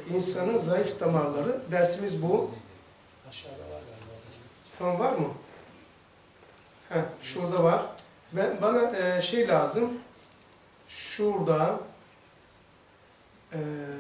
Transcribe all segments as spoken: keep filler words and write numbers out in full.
İnsanın zayıf damarları. Dersimiz bu. Aşağıda var galiba. Tamam, var mı? Heh, şurada var. Ben, bana e, şey lazım. Şurada e,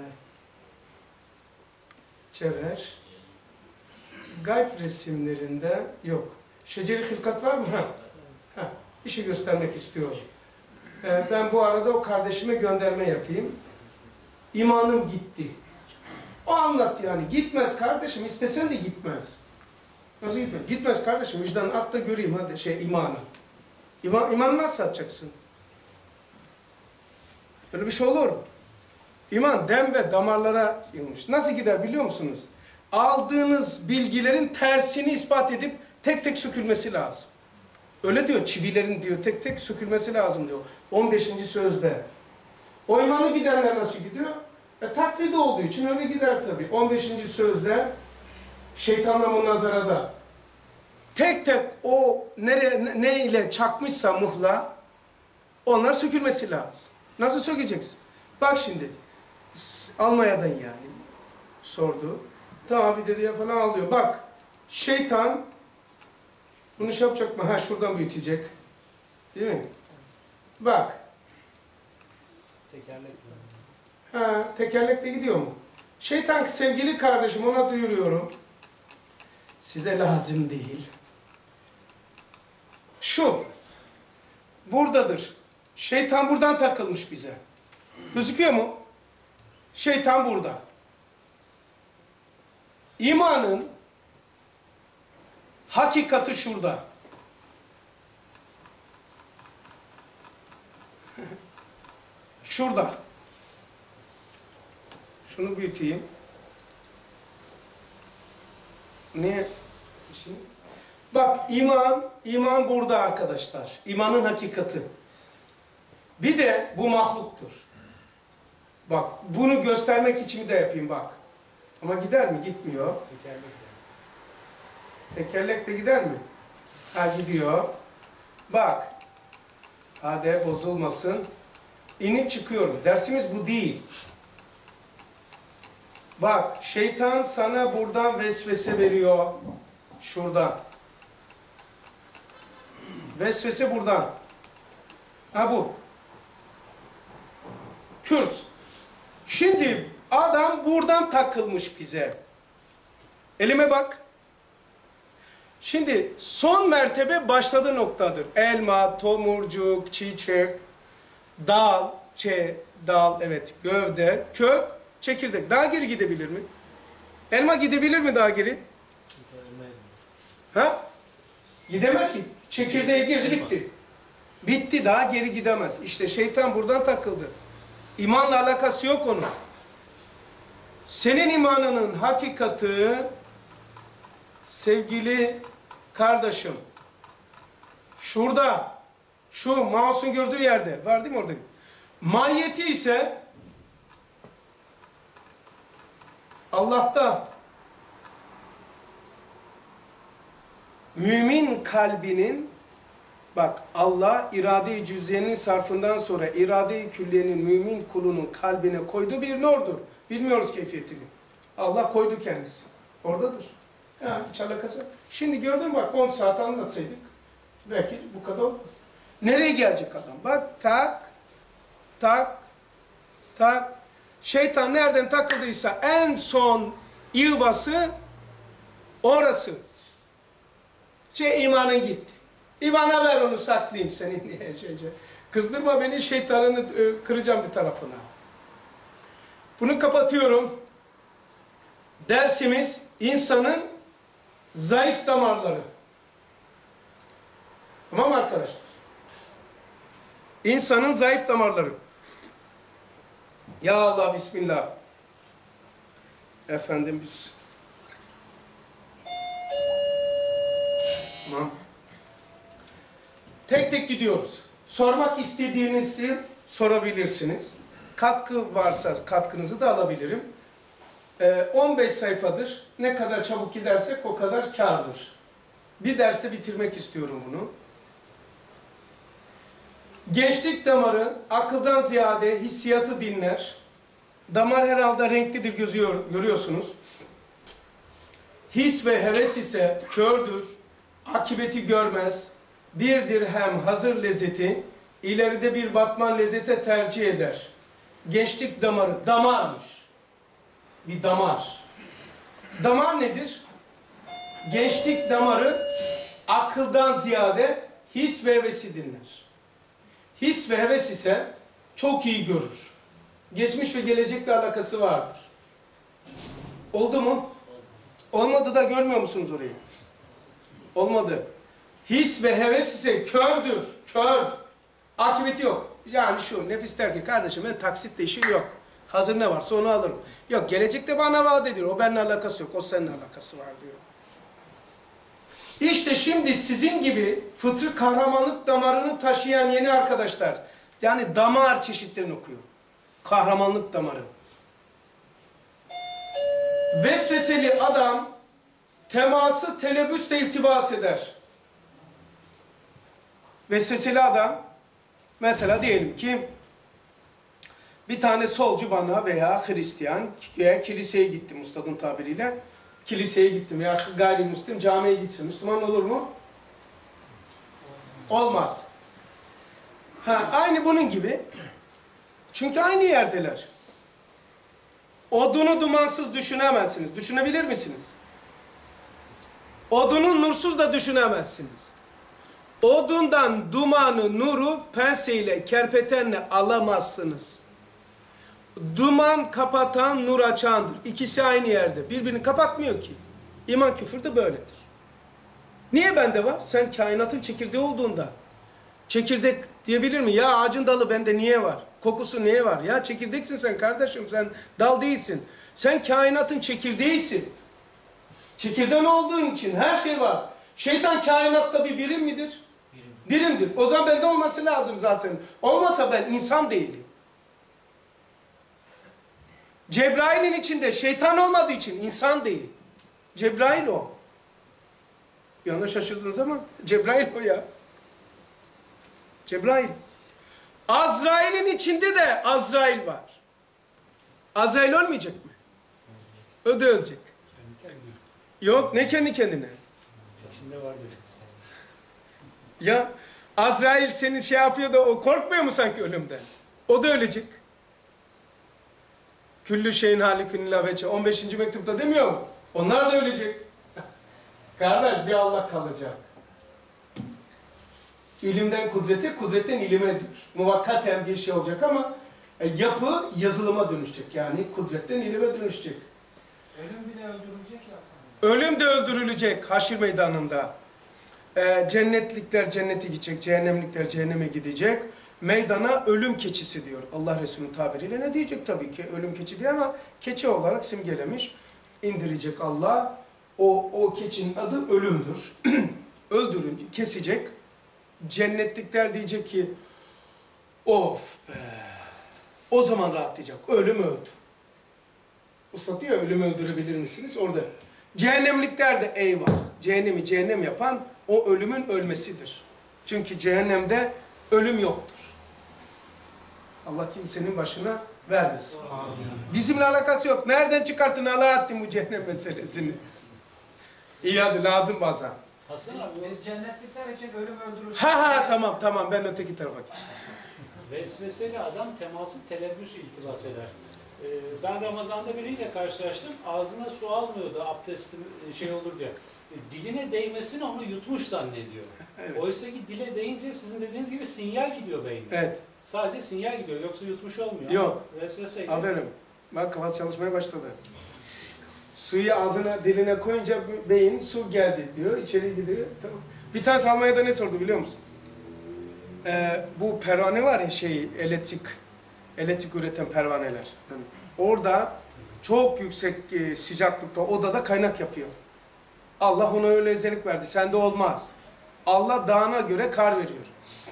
Cevher gayb resimlerinde yok. Şeceri hilkat var mı? Ha. Ha. Bir şey göstermek istiyorum. E, ben bu arada o kardeşime gönderme yapayım. İmanım gitti. O anlat yani. Gitmez kardeşim. İstesen de gitmez. Nasıl gitmez? Gitmez kardeşim. Vicdanı at da göreyim hadi şey imanı. İman, imanı nasıl atacaksın? Böyle bir şey olur mu? İman dem ve damarlara yığılmış. Nasıl gider biliyor musunuz? Aldığınız bilgilerin tersini ispat edip tek tek sökülmesi lazım. Öyle diyor, çivilerin diyor tek tek sökülmesi lazım diyor. on beşinci sözde. O imanı gidenler nasıl gidiyor? E, taklidi olduğu için öyle gider tabii. on beşinci sözde şeytanla münazarada tek tek o nere, ne, ne ile çakmışsa muhla onlar sökülmesi lazım. Nasıl sökeceksin? Bak şimdi Almanya'dan yani sordu. Tamam bir dedi ya falan alıyor. Bak şeytan bunu şey yapacak mı? Ha şuradan büyütecek. Değil mi? Bak. Tekerlekle. Ha tekerlekle gidiyor mu? Şeytan sevgili kardeşim ona duyuruyorum. Size lazım değil. Şu. Buradadır. Şeytan buradan takılmış bize. Gözüküyor mu? Şeytan burada. İmanın hakikati şurada. Şurada. Şunu büyüteyim. Niye? Şimdi. Bak iman, iman burada arkadaşlar. İmanın hakikati. Bir de bu mahluktur. Bak bunu göstermek için de yapayım bak. Ama gider mi? Gitmiyor. Tekerlekle. Tekerlekle gider mi? Ha gidiyor. Bak. Hadi bozulmasın. İnip çıkıyorum. Dersimiz bu değil. Bak şeytan sana buradan vesvese veriyor. Şuradan. Vesvese buradan. Ha bu. Kürs. Şimdi adam buradan takılmış bize. Elime bak. Şimdi son mertebe başladığı noktadır. Elma, tomurcuk, çiçek, dal, çe, dal, evet, gövde, kök, çekirdek. Daha geri gidebilir mi? Elma gidebilir mi daha geri? Ha? Gidemez ki. Çekirdeğe girdi, bitti. Bitti, daha geri gidemez. İşte şeytan buradan takıldı. İmanla alakası yok onun. Senin imanının hakikati, sevgili kardeşim, şurada, şu mouse'un gördüğü yerde, var değil mi orada? Mahiyeti ise Allah'ta. Mümin kalbinin, bak Allah irade-i cüz'iyenin sarfından sonra irade-i külliyenin mümin kulunun kalbine koyduğu bir nurdur. Bilmiyoruz keyfiyetini. Allah koydu kendisi. Oradadır. Yani hiç alakası yok. Şimdi gördün mü bak on saat anlatsaydık belki bu kadar olmaz. Nereye gelecek adam? Bak tak, tak, tak. Şeytan nereden takıldıysa en son yuvası orası. Şey imanın gitti. İmana ver onu saklayayım senin diye. Şey, şey. Kızdırma beni, şeytanını e, kıracağım bir tarafına. Bunu kapatıyorum. Dersimiz insanın zayıf damarları. Tamam arkadaşlar? İnsanın zayıf damarları. Ya Allah bismillah. Efendim biz. Tamam. Tek tek gidiyoruz. Sormak istediğinizi sorabilirsiniz. Katkı varsa katkınızı da alabilirim. Ee, on beş sayfadır. Ne kadar çabuk gidersek o kadar kârdır. Bir derste bitirmek istiyorum bunu. Gençlik damarı akıldan ziyade hissiyatı dinler. Damar herhalde renklidir, gözüyor, görüyorsunuz. His ve heves ise kördür, akıbeti görmez, bir dirhem hazır lezzeti, ileride bir batman lezzete tercih eder. Gençlik damarı, damarmış. Bir damar. Damar nedir? Gençlik damarı akıldan ziyade his ve hevesi dinler. His ve heves ise çok iyi görür. Geçmiş ve gelecekle alakası vardır. Oldu mu? Olmadı da görmüyor musunuz orayı? Olmadı. His ve heves ise kördür. Kör. Akıbeti yok. Yani şu nefis der ki kardeşim ben taksitle işim yok. Hazır ne varsa onu alırım. Yok gelecekte bana vaat ediyor. O benimle alakası yok. O seninle alakası var diyor. İşte şimdi sizin gibi fıtri kahramanlık damarını taşıyan yeni arkadaşlar. Yani damar çeşitlerini okuyor. Kahramanlık damarı. Vesveseli adam teması telebbüsle iltibas eder. Vesveseli adam mesela diyelim ki bir tane solcu bana veya Hristiyan veya kiliseye gittim ustadın tabiriyle. Kiliseye gittim veya gayrimüslim camiye gitsin. Müslüman olur mu? Olmaz. Ha, aynı bunun gibi. Çünkü aynı yerdeler. Odunu dumansız düşünemezsiniz. Düşünebilir misiniz? Odunu nursuz da düşünemezsiniz. Odundan dumanı, nuru penseyle, kerpetenle alamazsınız. Duman kapatan, nur açandır. İkisi aynı yerde. Birbirini kapatmıyor ki. İman küfür de böyledir. Niye bende var? Sen kainatın çekirdeği olduğunda. Çekirdek diyebilir mi? Ya ağacın dalı bende niye var? Kokusu niye var? Ya çekirdeksin sen kardeşim. Sen dal değilsin. Sen kainatın çekirdeğisin. Çekirdeğin olduğun için her şey var. Şeytan kainatta bir birim midir? Birim. Birimdir. O zaman bende olması lazım zaten. Olmasa ben insan değilim. Cebrail'in içinde şeytan olmadığı için insan değil. Cebrail o. Bir anda şaşırdınız ama Cebrail o ya. Cebrail. Azrail'in içinde de Azrail var. Azrail ölmeyecek mi? O da ölecek. Yok ne kendi kendine. İçinde var dedi. Ya Azrail senin şey yapıyor da o korkmuyor mu sanki ölümden? O da ölecek. Küllü şeyin halikün illa veçe. on beşinci mektupta demiyor mu? Onlar da ölecek. Kardeş bir Allah kalacak. İlimden kudrete, kudretten ilime diyor. Muvakkaten bir şey olacak ama e, yapı yazılıma dönüşecek. Yani kudretten ilime dönüşecek. Ölüm bile öldürülecek ya sana. Ölüm de öldürülecek haşir meydanında. E, cennetlikler cennete gidecek, cehennemlikler cehenneme gidecek. Meydana ölüm keçisi diyor. Allah Resulü'nün tabiriyle ne diyecek tabii ki? Ölüm keçi diye ama keçi olarak simgelemiş. İndirecek Allah. O, o keçinin adı ölümdür. Öldürünce kesecek. Cennetlikler diyecek ki of be. O zaman rahatlayacak. Ölüm öldü. Usta diyor ölümü öldürebilir misiniz? Orada. Cehennemlikler de eyvah. Cehennemi cehennem yapan o ölümün ölmesidir. Çünkü cehennemde ölüm yoktur. Allah kimsenin başına vermesin. Amin. Bizimle alakası yok. Nereden çıkarttın Alaaddin bu cehennem meselesini? İyi hadi lazım bazen. Hasan abi. Biz cennetlikler için ölüm öldürürüz. Ha ha tamam tamam ben öteki tarafa geçtim. Vesveseli adam teması telebbüs iltibas eder. Ee, ben Ramazan'da biriyle karşılaştım. Ağzına su almıyordu abdestim şey olur diye. E, diline değmesini onu yutmuş zannediyor. Evet. Oysa ki dile değince sizin dediğiniz gibi sinyal gidiyor beyne. Evet. Sadece sinyal gidiyor. Yoksa yutmuş olmuyor. Yok. Vesveseyle. Aferin. Bak kafası çalışmaya başladı. Suyu ağzına diline koyunca beyin su geldi diyor. İçeri gidiyor. Tamam. Bir tanesi Almanya'da ne sordu biliyor musun? Ee, bu pervane var ya şey elektrik elektrik üreten pervaneler. Yani orada çok yüksek e, sıcaklıkta odada kaynak yapıyor. Allah ona öyle özellik verdi. Sende olmaz. Allah dağına göre kar veriyor.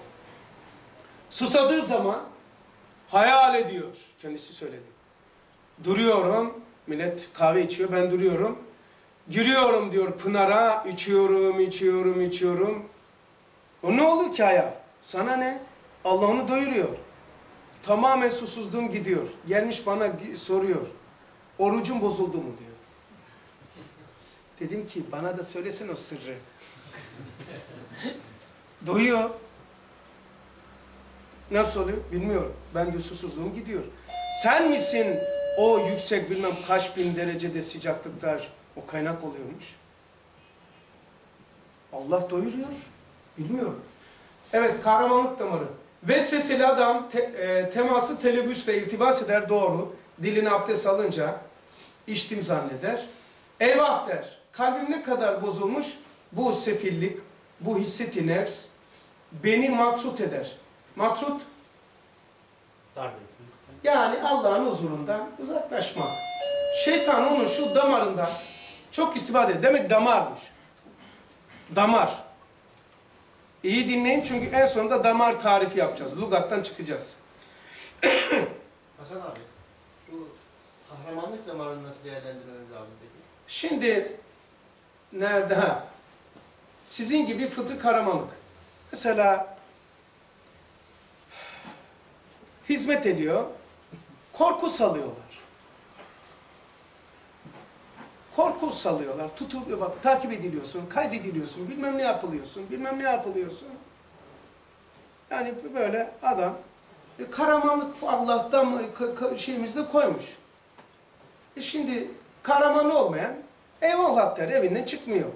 Susadığı zaman hayal ediyor. Kendisi söyledi. Duruyorum. Millet kahve içiyor. Ben duruyorum. Giriyorum diyor pınara. İçiyorum, içiyorum, içiyorum. O ne olur ki hayal? Sana ne? Allah onu doyuruyor. Tamamen susuzluğum gidiyor. Gelmiş bana soruyor. Orucum bozuldu mu diyor. Dedim ki bana da söylesin o sırrı. Duyuyor. Nasıl oluyor? Bilmiyorum. Ben de susuzluğum gidiyor. Sen misin o yüksek bilmem kaç bin derecede sıcaklıkta o kaynak oluyormuş? Allah doyuruyor. Bilmiyorum. Evet, kahramanlık damarı. Vesveseli adam te, e, teması telebüsle iltibas eder, doğru. Diline abdest alınca içtim zanneder. Eyvah der. Kalbim ne kadar bozulmuş. Bu sefillik, bu hisseti nefs beni matrut eder. Matrut Darbe etmek. yani Allah'ın huzurundan uzaklaşmak. Şeytan onun şu damarından çok istifade eder. Demek damarmış. Damar. İyi dinleyin çünkü en sonunda damar tarifi yapacağız. Lugattan çıkacağız. Hasan abi, bu kahramanlık damarını nasıl değerlendirmemiz lazım peki? Şimdi nerede? Ha? Sizin gibi fıtri kahramanlık. Mesela hizmet ediyor. Korku salıyorlar. Korku salıyorlar. Tutuluyor bak, takip ediliyorsun, kaydediliyorsun, bilmem ne yapılıyorsun, bilmem ne yapılıyorsun. Yani böyle adam e, kahramanlık Allah'tan mı şeyimizde koymuş. E şimdi kahraman olmayan eyvallah der, evinden çıkmıyor.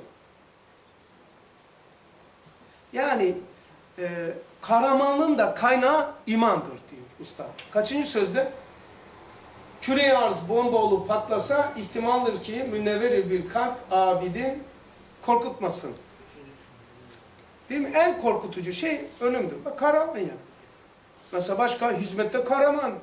Yani e, kahramanlığın da kaynağı imandır diyor usta. Kaçıncı sözde? Küre-i arz bomba olup patlasa ihtimaldir ki münevver bir kalp abidin korkutmasın. Değil mi? En korkutucu şey ölümdür. Bak kahraman ya. Mesela başka hizmette kahraman.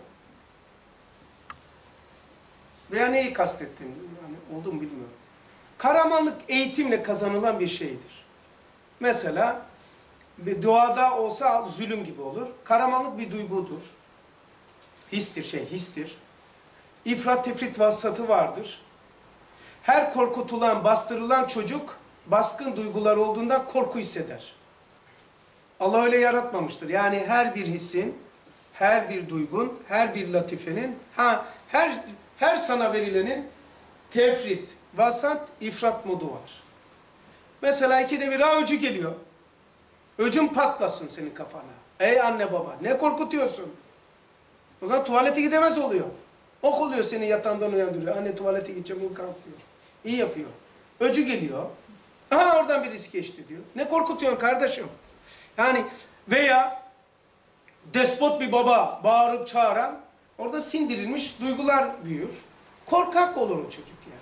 Veya neyi kastettim? Yani oldu mu bilmiyorum. Kahramanlık eğitimle kazanılan bir şeydir. Mesela bir duada olsa zulüm gibi olur. Kahramanlık bir duygudur. Histir şey, histir. İfrat tefrit vasatı vardır. Her korkutulan, bastırılan çocuk baskın duygular olduğundan korku hisseder. Allah öyle yaratmamıştır. Yani her bir hissin, her bir duygun, her bir latifenin, ha her her sana verilenin tefrit, vasat, ifrat modu var. Mesela ikide bir ha öcü geliyor. Öcün patlasın senin kafana. Ey anne baba ne korkutuyorsun? O zaman tuvalete gidemez oluyor. Ok oluyor seni yatağından uyandırıyor. Anne tuvalete gideceğim bunu kalk diyor. İyi yapıyor. Öcü geliyor. Aha oradan birisi geçti diyor. Ne korkutuyorsun kardeşim? Yani veya despot bir baba bağırıp çağıran orada sindirilmiş duygular büyür. Korkak olur o çocuk yani.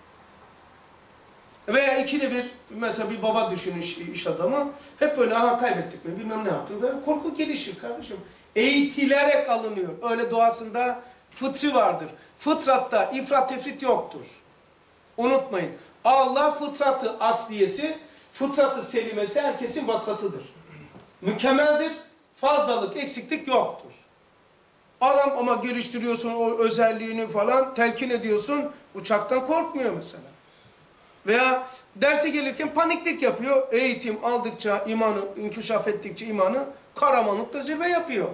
Veya ikide bir mesela bir baba düşünün iş, iş adamı hep böyle aha kaybettik mi bilmem ne yaptı. Böyle korku gelişir kardeşim. Eğitilerek alınıyor. Öyle doğasında fıtri vardır. Fıtratta ifrat tefrit yoktur. Unutmayın. Allah fıtratı asliyesi, fıtratı selimesi herkesin vasatıdır. Mükemmeldir. Fazlalık, eksiklik yoktur. Adam ama geliştiriyorsun o özelliğini falan, telkin ediyorsun, uçaktan korkmuyor mesela. Veya derse gelirken paniklik yapıyor. Eğitim aldıkça, imanı, inkişaf ettikçe imanı, kahramanlıkla zirve yapıyor.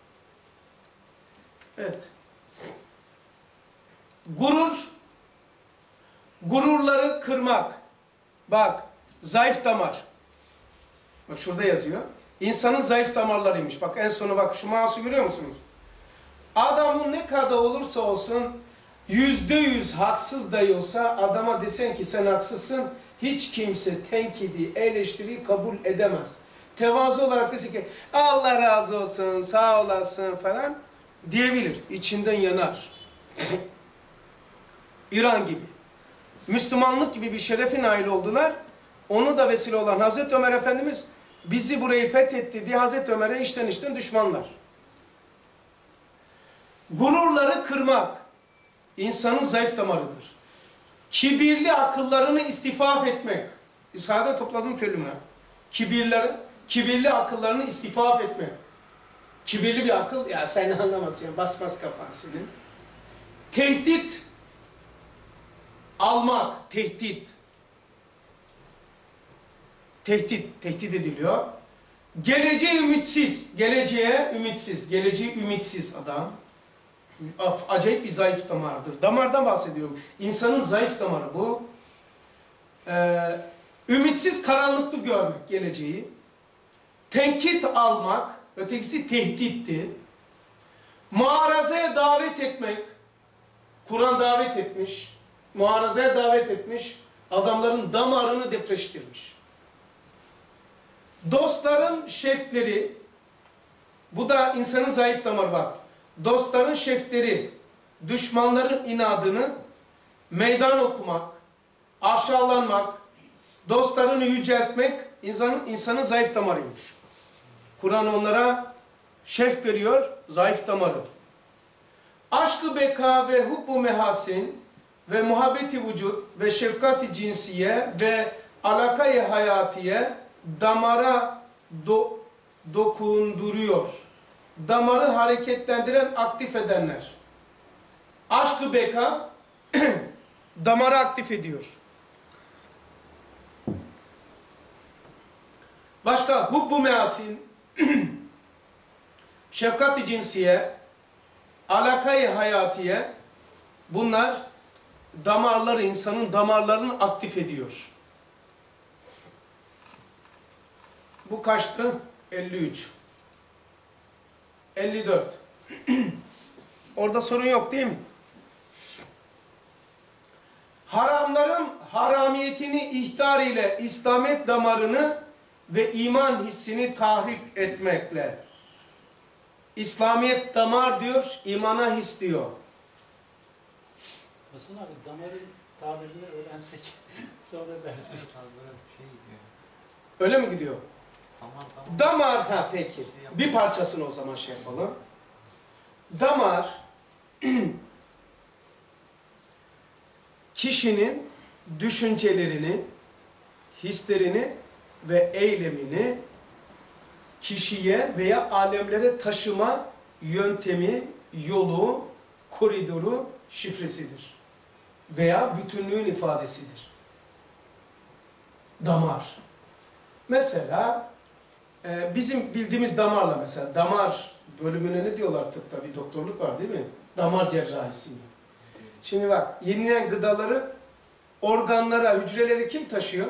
Evet. Gurur, gururları kırmak. Bak, zayıf damar. Bak şurada yazıyor. İnsanın zayıf damarlarıymış. Bak en sonu bak, şu mouse'u görüyor musunuz? Adamın ne kadar olursa olsun, yüzde yüz haksız dahi olsa adama desen ki sen haksızsın, hiç kimse tenkidi, eleştiriyi kabul edemez. Tevazu olarak desin ki Allah razı olsun, sağ olasın falan diyebilir. İçinden yanar. İran gibi. Müslümanlık gibi bir şerefe nail oldular. Onu da vesile olan Hazreti Ömer Efendimiz bizi burayı fethetti diye Hazreti Ömer'e içten içten düşmanlar. Gururları kırmak insanın zayıf damarıdır. Kibirli akıllarını istifaf etmek. İshak'ta topladım kelime. Kibirleri, kibirli akıllarını istifaf etmek. Kibirli bir akıl, ya sen anlamazsın ya, basmaz kafan senin. Tehdit almak, tehdit. Tehdit, tehdit ediliyor. Geleceği ümitsiz, geleceğe ümitsiz, geleceği ümitsiz adam. Acayip bir zayıf damardır. Damardan bahsediyorum. İnsanın zayıf damarı bu. Ee, ümitsiz karanlıklı görmek geleceği. Tenkit almak, ötekisi tehditti. Muharazaya davet etmek. Kur'an davet etmiş. Muharazaya davet etmiş. Adamların damarını depreştirmiş. Dostların şefleri, bu da insanın zayıf damarı bak. Dostların şefleri, düşmanların inadını meydan okumak, aşağılanmak, dostlarını yüceltmek insanın, insanın zayıf damarıymış. Kur'an onlara şef veriyor, zayıf damarı. Aşk-ı beka ve hubbu mehasin ve muhabbeti vücut ve şefkati cinsiye ve alakayı hayatiye damara do, dokunduruyor. Damarı hareketlendiren, aktif edenler. Aşk-ı beka damarı aktif ediyor. Başka hubbu measin, şefkat-i cinsiye, alakayı hayatiye, bunlar damarları, insanın damarlarını aktif ediyor. Bu kaçtı? elli üç. elli dört. Orada sorun yok değil mi? Haramların haramiyetini ihtar ile İslamiyet damarını ve iman hissini tahrik etmekle. İslamiyet damar diyor, imana his diyor. Hasan abi damarın tabirini öğrensek sonra dersek. Şey gidiyor. Öyle mi gidiyor? Tamam tamam. Damar, ha peki. Bir parçasını o zaman şey yapalım. Damar, kişinin düşüncelerini, hislerini ve eylemini kişiye veya alemlere taşıma yöntemi, yolu, koridoru, şifresidir. Veya bütünlüğün ifadesidir. Damar. Mesela e, bizim bildiğimiz damarla mesela damar bölümüne ne diyorlar tıpta? Bir doktorluk var değil mi? Damar cerrahisi. Şimdi bak, yenilen gıdaları organlara, hücreleri kim taşıyor?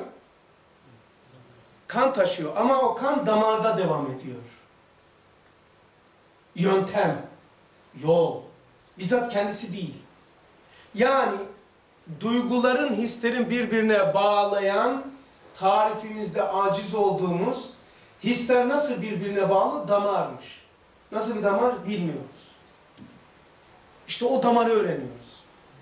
Kan taşıyor ama o kan damarda devam ediyor. Yöntem, yol, bizzat kendisi değil. Yani duyguların, hislerin birbirine bağlayan, tarifimizde aciz olduğumuz hisler nasıl birbirine bağlı? Damarmış. Nasıl bir damar? Bilmiyoruz. İşte o damarı öğreniyoruz.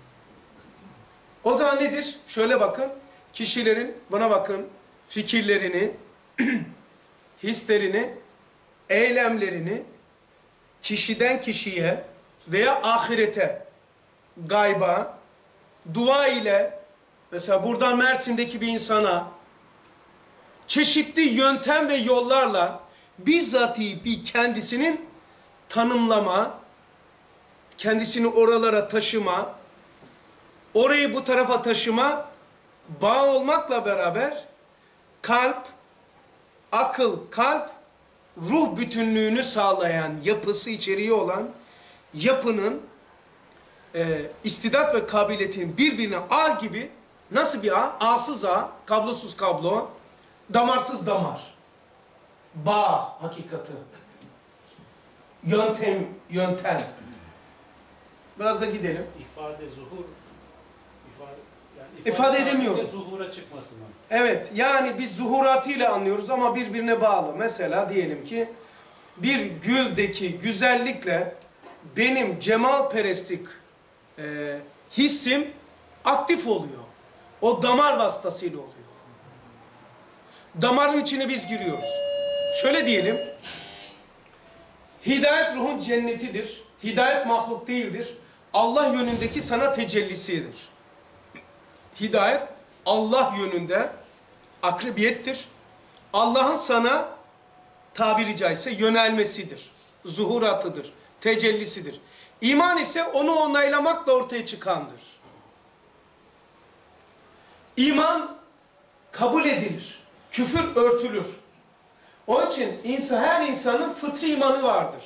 O zaman nedir? Şöyle bakın, kişilerin, buna bakın, fikirlerini, hislerini, eylemlerini kişiden kişiye veya ahirete, gayba, dua ile, mesela buradan Mersin'deki bir insana çeşitli yöntem ve yollarla bizzati bir kendisinin tanımlama, kendisini oralara taşıma, orayı bu tarafa taşıma, bağ olmakla beraber kalp, akıl, kalp, ruh bütünlüğünü sağlayan, yapısı, içeriği olan yapının e, istidat ve kabiliyetinin birbirine ağ gibi, nasıl bir ağ? Ağsız ağ, kablosuz kablo, damarsız damar. Bağ hakikati. Yöntem, yöntem. Biraz da gidelim. İfade, zuhur, ifade, yani İfade ifade edemiyorum. Zuhura çıkmasını. Evet, yani biz zuhuratıyla anlıyoruz ama birbirine bağlı. Mesela diyelim ki bir güldeki güzellikle benim cemalperestlik e, hissim aktif oluyor. O damar vasıtasıyla oluyor. Damarın içine biz giriyoruz. Şöyle diyelim, hidayet ruhun cennetidir. Hidayet mahluk değildir. Allah yönündeki sana tecellisidir. Hidayet Allah yönünde akrebiyettir. Allah'ın sana tabiri caizse yönelmesidir. Zuhuratıdır. Tecellisidir. İman ise onu onaylamakla ortaya çıkandır. İman kabul edilir. Küfür örtülür. Onun için insan, her insanın fıtri imanı vardır.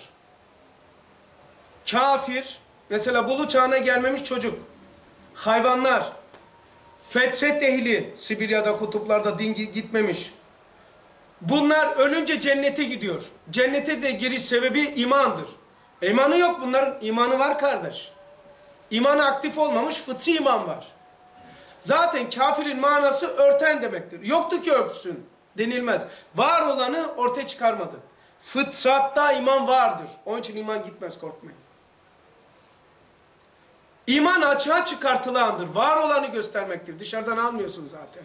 Kafir, mesela bulu çağına gelmemiş çocuk, hayvanlar, fetret ehli, Sibirya'da, kutuplarda din gitmemiş. Bunlar ölünce cennete gidiyor. Cennete de giriş sebebi imandır. İmanı yok bunların, imanı var kardeş. İmanı aktif olmamış, fıtri iman var. Zaten kafirin manası örten demektir. Yoktu ki örtsün denilmez. Var olanı ortaya çıkarmadı. Fıtratta iman vardır. Onun için iman gitmez, korkmayın. İman açığa çıkartılandır. Var olanı göstermektir. Dışarıdan almıyorsun zaten.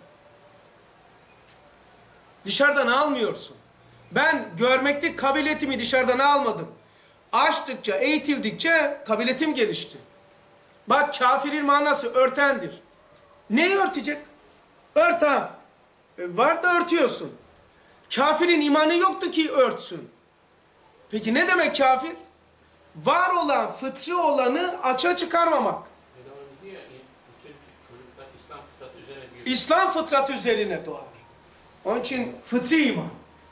Dışarıdan almıyorsun. Ben görmekte kabiliyetimi dışarıdan almadım. Açtıkça, eğitildikçe kabiliyetim gelişti. Bak kafirin manası örtendir. Neyi örtecek? Ört ha. E, var da örtüyorsun. Kafirin imanı yoktu ki örtsün. Peki ne demek kafir? Var olan, fıtri olanı açığa çıkarmamak. İslam fıtratı üzerine doğar. Onun için fıtri iman.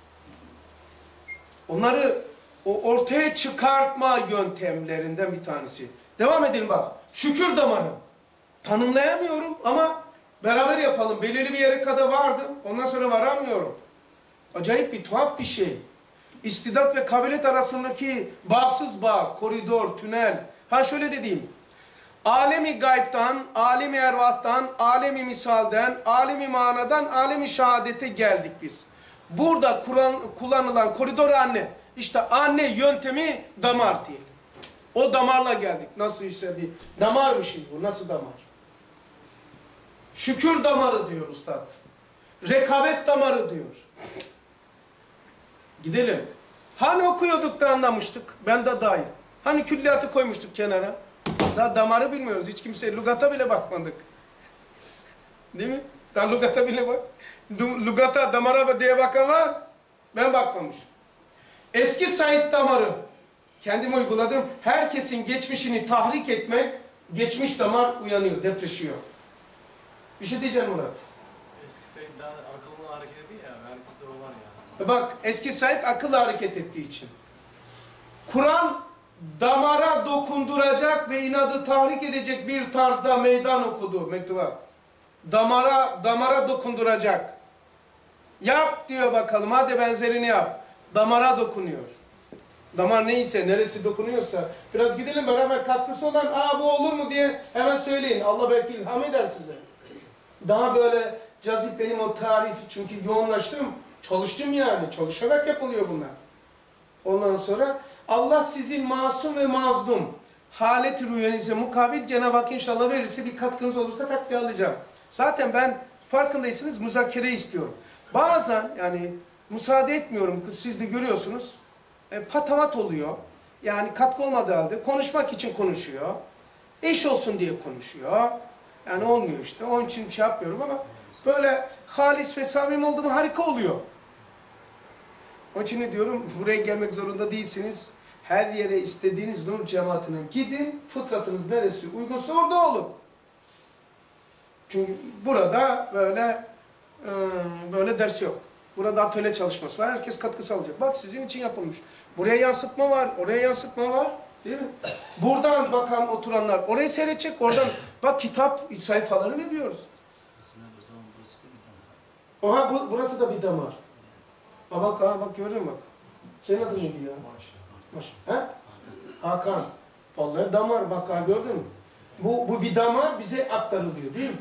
Onları o ortaya çıkartma yöntemlerinden bir tanesi. Devam edelim bak. Şükür damarı. Tanımlayamıyorum ama beraber yapalım. Belirli bir yere kadar vardım. Ondan sonra varamıyorum. Acayip bir tuhaf bir şey. İstidat ve kabiliyet arasındaki bağsız bağ, koridor, tünel. Ha şöyle dediğim. Alemi gaybtan, alemi ervattan, alemi misalden, alemi manadan, alemi şehadete geldik biz. Burada Kur'an kullanılan koridor anne. İşte anne yöntemi damar diyelim. O damarla geldik. Nasıl işte bir damar bir şey bu. Nasıl damar? Şükür damarı diyor ustad. Rekabet damarı diyor. Gidelim. Hani okuyorduk da anlamıştık. Ben de dahil. Hani külliyatı koymuştuk kenara. Daha damarı bilmiyoruz. Hiç kimse lügata bile bakmadık. Değil mi? Daha lügata bile bak. Lügata, damara diye bakan var. Ben bakmamışım. Eski Said damarı. Kendim uyguladım. Herkesin geçmişini tahrik etmek, geçmiş damar uyanıyor, depreşiyor. Bir şey diyeceğim Murat. Eski Said daha akıllı hareket ediyor ya. Herkeste o var ya. Bak eski Said akıllı hareket ettiği için. Kur'an damara dokunduracak ve inadı tahrik edecek bir tarzda meydan okudu mektuba. Damara, damara dokunduracak. Yap diyor bakalım, hadi benzerini yap. Damara dokunuyor. Damar neyse, neresi dokunuyorsa. Biraz gidelim beraber, katkısı olan, aa bu olur mu diye hemen söyleyin. Allah belki ilham eder size. Daha böyle cazip benim o tarif, çünkü yoğunlaştım. Çalıştım yani, çalışarak yapılıyor bunlar. Ondan sonra Allah sizin masum ve mazlum halet-i rüyenize mukabil Cenab-ı Hak inşallah verirse, bir katkınız olursa takviye alacağım. Zaten ben farkındaysanız müzakere istiyorum. Bazen yani müsaade etmiyorum, siz de görüyorsunuz. E, patavat oluyor. Yani katkı olmadığı halde konuşmak için konuşuyor. İş olsun diye konuşuyor. Yani olmuyor işte. Onun için bir şey yapmıyorum ama böyle halis ve samimi oldu mu harika oluyor. Onun için ne diyorum? Buraya gelmek zorunda değilsiniz. Her yere istediğiniz nur cemaatine gidin. Fıtratınız neresi uygunsa orada olun. Çünkü burada böyle böyle ders yok. Burada atölye çalışması var. Herkes katkısı alacak. Bak sizin için yapılmış. Buraya yansıtma var. Oraya yansıtma var. Değil mi? Buradan bakan oturanlar orayı seyredecek. Oradan bak kitap sayfalarını veriyoruz. Oha bu, burası da bir damar. Ha bak ha bak görüyor musun bak. Senin adın neydi ya? Maş. He? Hakan. Vallahi damar bak ha gördün mü? Bu, bu bir damar bize aktarılıyor değil mi?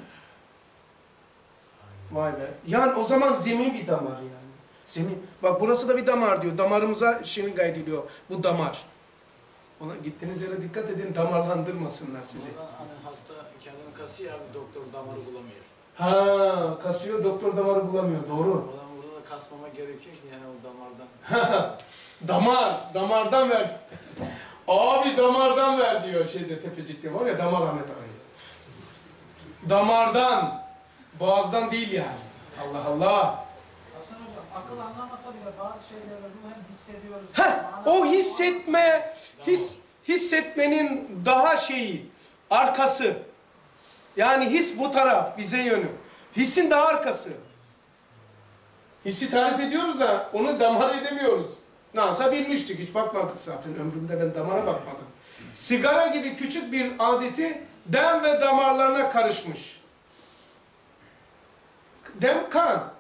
Vay be. Yani o zaman zemin bir damar yani. Zemin. Bak burası da bir damar diyor. Damarımıza şimdi kaydediliyor. Bu damar. Ona gittiğiniz yere dikkat edin. Damarlandırmasınlar sizi. Burada hani hasta kendini kasıyor abi, doktor damarı bulamıyor. Ha, kasıyor, doktor damarı bulamıyor. Doğru. O zaman burada da kasmama gerekiyor ki yani o damardan. Damar. Damardan ver. Abi damardan ver diyor şeyde, Tepecik'te var ya, Damar Ahmet abi. Damardan. Boğazdan değil yani. Allah Allah. Hasan hocam, akıl anlamasa bile bazı şeyleri ruhen hissediyoruz. Heh, o hissetme, his, hissetmenin daha şeyi, arkası. Yani his bu taraf, bize yönü. Hissin daha arkası. Hissi tarif ediyoruz da onu damar edemiyoruz. Nasıl bilmiştik, hiç bakmadık zaten. Ömrümde ben damara bakmadım. Sigara gibi küçük bir adeti dem ve damarlarına karışmış. Dem kan.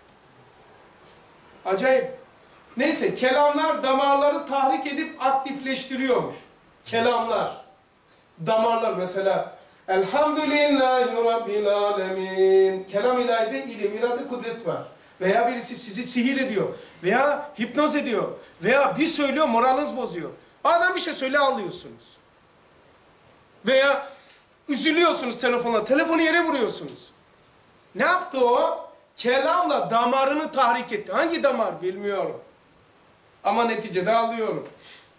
Acayip. Neyse, kelamlar damarları tahrik edip aktifleştiriyormuş. Kelamlar. Damarlar mesela. Elhamdülillahi Rabbil Alemin. Kelam ilahide ilim, irade, kudret var. Veya birisi sizi sihir ediyor. Veya hipnoz ediyor. Veya bir söylüyor, moraliniz bozuyor. Adam bir şey söyle, ağlıyorsunuz. Veya üzülüyorsunuz telefonla. Telefonu yere vuruyorsunuz. Ne yaptı o? Kelamla damarını tahrik etti. Hangi damar bilmiyorum. Ama neticede ağlıyorum.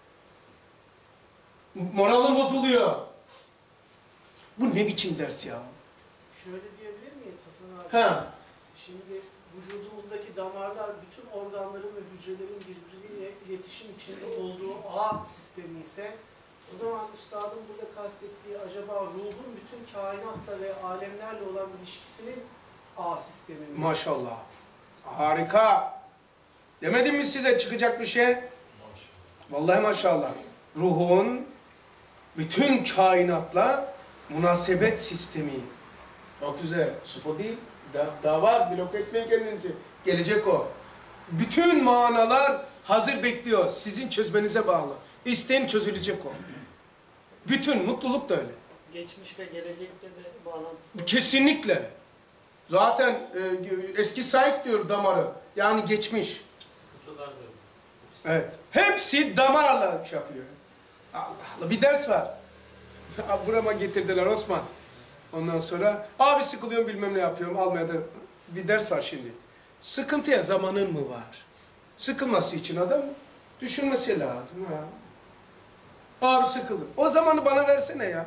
Moralim bozuluyor. Bu ne biçim ders ya? Şöyle diyebilir miyiz Hasan abi? Ha. Şimdi vücudumuzdaki damarlar bütün organların ve hücrelerin birbiriyle iletişim içinde olduğu ağ sistemi ise o zaman üstadın burada kastettiği acaba ruhun bütün kainatla ve alemlerle olan ilişkisinin ağ sistemi mi? Maşallah. Harika. Demedim mi size çıkacak bir şey? Vallahi maşallah. Ruhun bütün kainatla münasebet sistemi. Çok güzel. Supo değil. Da, daha var. Blok etmeyin kendinizi. Gelecek o. Bütün manalar hazır bekliyor. Sizin çözmenize bağlı. İsteyin, çözülecek o. Bütün mutluluk da öyle. Geçmiş ve gelecekle de bağlantısı var. Kesinlikle. Zaten e, eski sahip diyor damarı. Yani geçmiş. Sıkıntılar da öyle. Evet. Hepsi damarla şey yapıyor. Allah Allah. Bir ders var. Burama getirdiler Osman. Ondan sonra abi sıkılıyorum bilmem ne yapıyorum. Almaya da bir ders var şimdi. Sıkıntıya zamanın mı var? Sıkılması için adam düşünmesi lazım. Ha. Abi sıkıldım. O zamanı bana versene ya.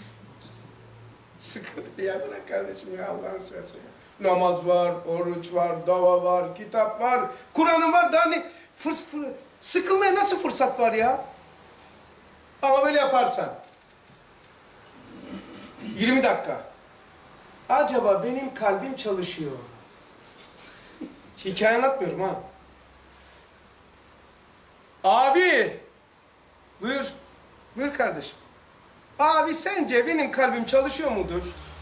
Sıkıldı ya bırak kardeşim ya Allah'ın seversen ya. Namaz var, oruç var, dava var, kitap var, Kur'an'ın var da hani fırs fır, sıkılmaya nasıl fırsat var ya? Ama böyle yaparsan yirmi dakika. Acaba benim kalbim çalışıyor. Hikaye anlatmıyorum ha. Abi! Buyur. Buyur kardeşim. Abi sence benim kalbim çalışıyor mudur?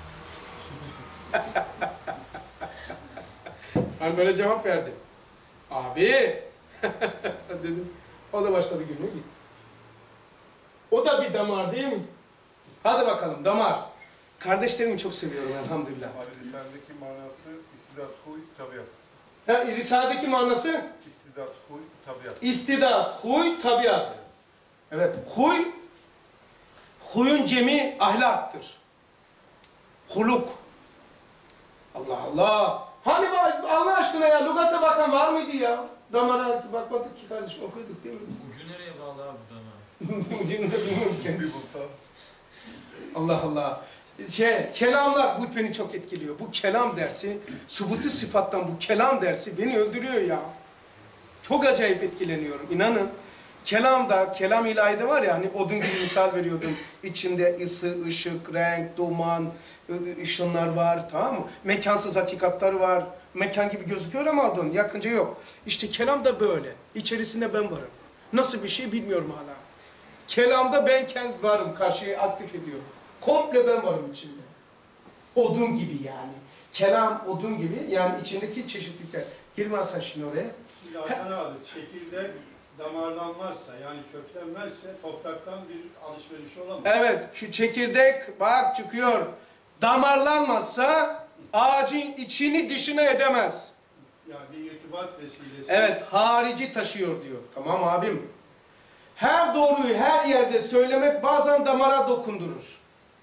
Ben böyle cevap verdim. Abi! dedim. O da başladı gülmeye gitti. O da bir damar değil mi? Hadi bakalım damar. Kardeşlerimi çok seviyorum elhamdülillah. Abi Risale'deki manası istidat, huy, tabiat. Ha, Risale'deki manası? İstidat, huy, tabiat. İstidat, huy, tabiat. Evet, huy, huyun cemi ahlaktır. Huluk. Allah Allah. Hani Allah aşkına ya, lügata bakan var mıydı ya? Damara bakmadık ki kardeşim, okuduk değil mi? Ucu nereye bağlı abi damar? Ucunu da bilmiyorum. Bir bulsa. Allah Allah. Şey, kelamlar, bu beni çok etkiliyor. Bu kelam dersi, subutu sıfattan bu kelam dersi beni öldürüyor ya. Çok acayip etkileniyorum, inanın. Kelamda, kelam ilahide var ya, hani odun gibi misal veriyordum. İçinde ısı, ışık, renk, duman, ışınlar var, tamam mı? Mekansız hakikatler var. Mekan gibi gözüküyor ama odun, yakınca yok. İşte kelam da böyle. İçerisinde ben varım. Nasıl bir şey bilmiyorum hala. Kelamda ben kendi varım, karşıyı aktif ediyorum. Komple ben varım içinde. Odun gibi yani. Kelam odun gibi, yani içindeki çeşitlilikler. Girme Hasan şimdi oraya. Şimdi Hasan abi, çekirdek damarlanmazsa, yani köklenmezse topraktan bir alışveriş olamaz. Evet, şu çekirdek bak çıkıyor. Damarlanmazsa ağacın içini dışına edemez. Yani bir irtibat vesilesi. Evet, harici taşıyor diyor. Tamam abim. Her doğruyu her yerde söylemek bazen damara dokundurur.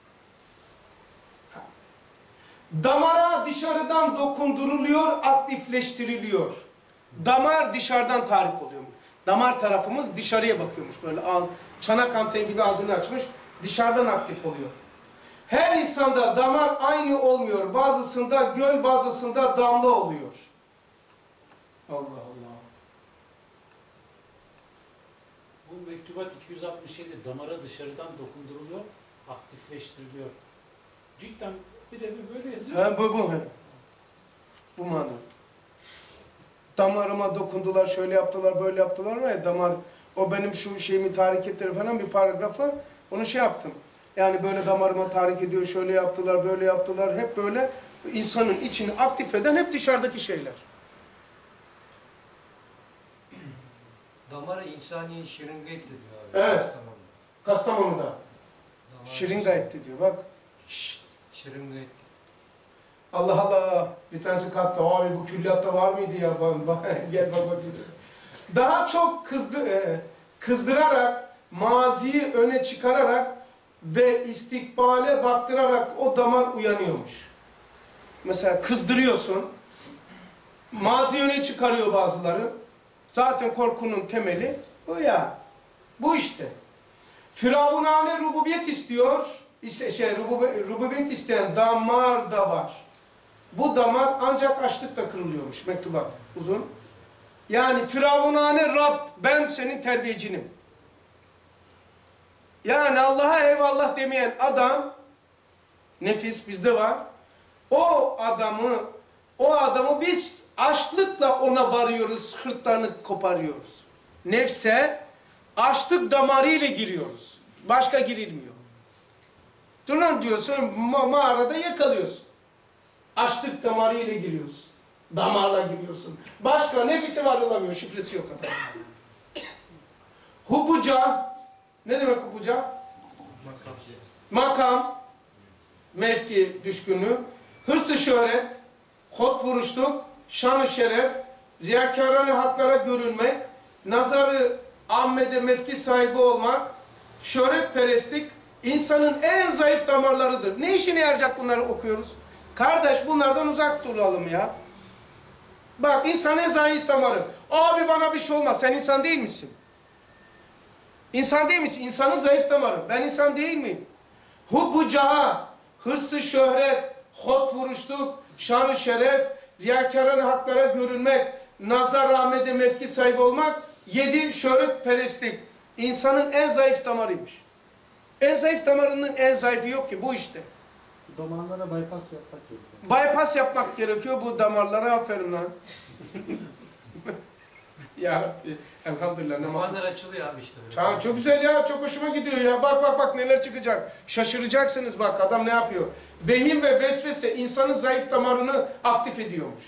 Damara dışarıdan dokunduruluyor, aktifleştiriliyor. Damar dışarıdan tahrik oluyor. Damar tarafımız dışarıya bakıyormuş. Böyle çanak anten gibi ağzını açmış, dışarıdan aktif oluyor. Her insanda damar aynı olmuyor. Bazısında göl, bazısında damla oluyor. Allah Allah. Bu mektubat iki yüz altmış yedi damara dışarıdan dokunduruluyor, aktifleştiriliyor. Cidden birebir böyle yazıyor. Ha, bu bu. He. Bu mana. Damarıma dokundular, şöyle yaptılar, böyle yaptılar var ya damar, o benim şu şeyimi tahrik ettiler falan bir paragrafı, onu şey yaptım. Yani böyle damarıma tahrik ediyor, şöyle yaptılar, böyle yaptılar, hep böyle insanın içini aktif eden hep dışarıdaki şeyler. Damarı insani şırınga etti diyor abi. Evet. Tamam. Kastamonu'da. Damar- Şırınga etti diyor, bak. Şşt. Şırınga etti. Allah Allah, bir tanesi kalktı, abi bu külliyatta var mıydı ya, bak, bak, gel bak bak. Daha çok kızdı, e, kızdırarak, maziyi öne çıkararak ve istikbale baktırarak o damar uyanıyormuş. Mesela kızdırıyorsun, maziyi öne çıkarıyor bazıları, zaten korkunun temeli o ya, bu işte. Firavunane rububiyet istiyor, ise şey, rububiyet, rububiyet isteyen damar da var. Bu damar ancak açlıkla kırılıyormuş, mektubat uzun. Yani Firavunane Rab, ben senin terbiyecinim. Yani Allah'a eyvallah demeyen adam, nefis bizde var. O adamı, o adamı biz açlıkla ona varıyoruz, hırtlarını koparıyoruz. Nefse açlık damarıyla giriyoruz. Başka girilmiyor. Dur lan diyorsun, ma mağarada yakalıyorsun. Açlık damarıyla giriyorsun. Damarla giriyorsun. Başka nefisi varılamıyor, şifresi yok adam. Hubuca, ne demek hubuca? Makam. Makam, mevki düşkünlüğü, hırsı şöhret, hot vuruşluk, şan-ı şeref, riyakarane haklara görünmek, nazarı ammede mevki sahibi olmak, şöhretperestlik, insanın en zayıf damarlarıdır. Ne işine yarayacak bunları okuyoruz? Kardeş bunlardan uzak duralım ya. Bak insan en zayıf damarı. Abi bana bir şey olmaz. Sen insan değil misin? İnsan değil misin? İnsanın zayıf damarı. Ben insan değil miyim? Hubbu caha, hırsı şöhret, hot vuruşluk, şan-ı şeref, riyakarane haklara görünmek, nazar rahmete mevki sahibi olmak, yedi şöhretperestlik. İnsanın en zayıf damarıymış. En zayıf damarının en zayıfı yok ki bu işte. Damarlara bypass yapmak gerekiyor. Bypass yapmak gerekiyor bu damarlara, aferin lan. Ya Rabbi, elhamdülillah. Damarlar açılıyor abi işte. Çok, çok güzel ya, çok hoşuma gidiyor ya. Bak bak bak neler çıkacak. Şaşıracaksınız bak adam ne yapıyor. Vehim ve vesvese insanın zayıf damarını aktif ediyormuş.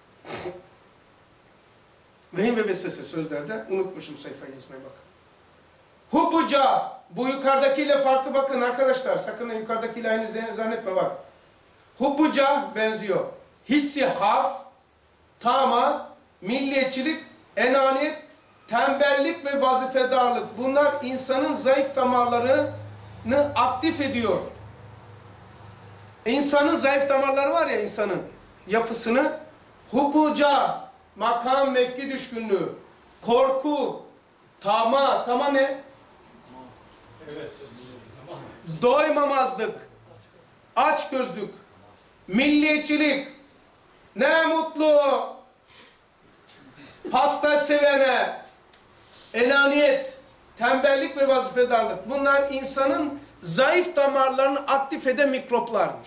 Vehim ve vesvese sözlerde unutmuşum sayfayı yazmayı bak. Hubbuca, bu yukarıdakiyle farklı bakın arkadaşlar. Sakın yukarıdakiyle aynı zannetme bak. Hubbuca benziyor. Hissi haf, tama, milliyetçilik, enaniyet, tembellik ve vazifedarlık. Bunlar insanın zayıf damarlarını aktif ediyor. İnsanın zayıf damarları var ya insanın yapısını. Hubbuca, makam mevki düşkünlüğü, korku, tama, tama ne? Evet. Doymamazlık, açgözlük, milliyetçilik, ne mutlu pasta sevene, enaniyet, tembellik ve vazifedarlık. Bunlar insanın zayıf damarlarını aktif eden mikroplarmış.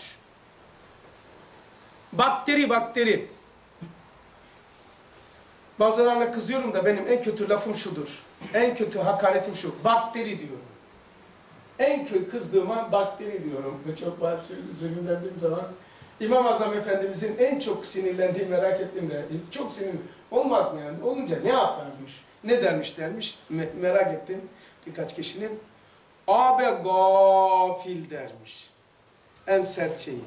Bakteri, bakteri. Bazılarına kızıyorum da benim en kötü lafım şudur. En kötü hakaretim şu. Bakteri diyorum. En kötü kızdığıma bakteri diyorum. Ve çok bazı sinirlendiğim zaman İmam Azam Efendimizin en çok sinirlendiği merak ettim de çok sinir olmaz mı yani? Olunca ne yaparmış? Ne dermiş dermiş? Me merak ettim birkaç kişinin. Abi gafil dermiş. En sert şeyi.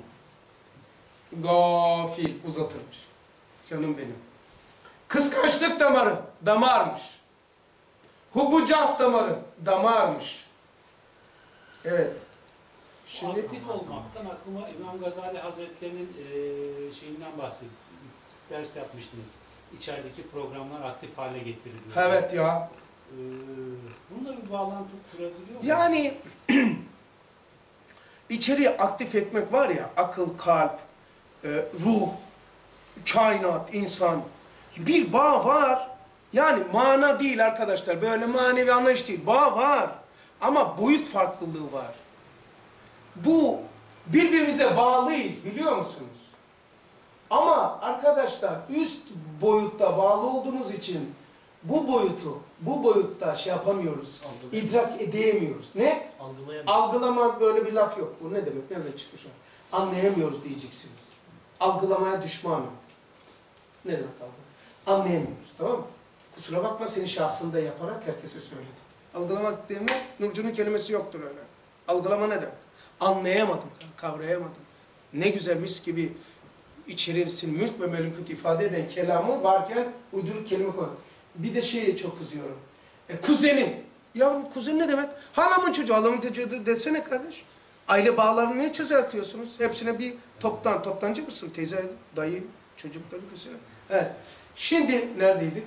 Gafil uzatırmış. Canım benim. Kıskançlık damarı damarmış. Hubucat damarı damarmış. Evet. Şimdi aktif olmaktan aklıma İmam Gazali Hazretleri'nin e, şeyinden bahsediyor. Ders yapmıştınız. İçerideki programlar aktif hale getiriliyor. Evet ya. E, bununla bir bağlantı kurabiliyor mu? Yani içeriği aktif etmek var ya, akıl, kalp, e, ruh, kainat, insan. Bir bağ var. Yani mana değil arkadaşlar. Böyle manevi anlayış değil. Bağ var. Ama boyut farklılığı var. Bu birbirimize bağlıyız biliyor musunuz? Ama arkadaşlar üst boyutta bağlı olduğumuz için bu boyutu, bu boyutta şey yapamıyoruz. İdrak edemiyoruz. Ne? Algılama böyle bir laf yok. Bu ne demek? Nereden çıkmış o? Anlayamıyoruz diyeceksiniz. Algılamaya düşmanım. Ne demek algılama? Anlayamıyoruz, tamam mı? Kusura bakma, seni şahsında yaparak herkese söyledim. Algılamak demek, Nurcu'nun kelimesi yoktur öyle. Algılama ne demek? Anlayamadım, kavrayamadım. Ne güzel mis gibi içerisini mülk ve melekut ifade eden kelamı varken uyduruk kelime koy. Bir de şeye çok kızıyorum. E, kuzenim. Yavrum kuzen ne demek? Halamın çocuğu, halamın çocuğu desene kardeş. Aile bağlarını niye çözeltiyorsunuz? Hepsine bir toptan, toptancı mısın? Teyze, dayı, çocukları güzel. Evet. Şimdi neredeydik?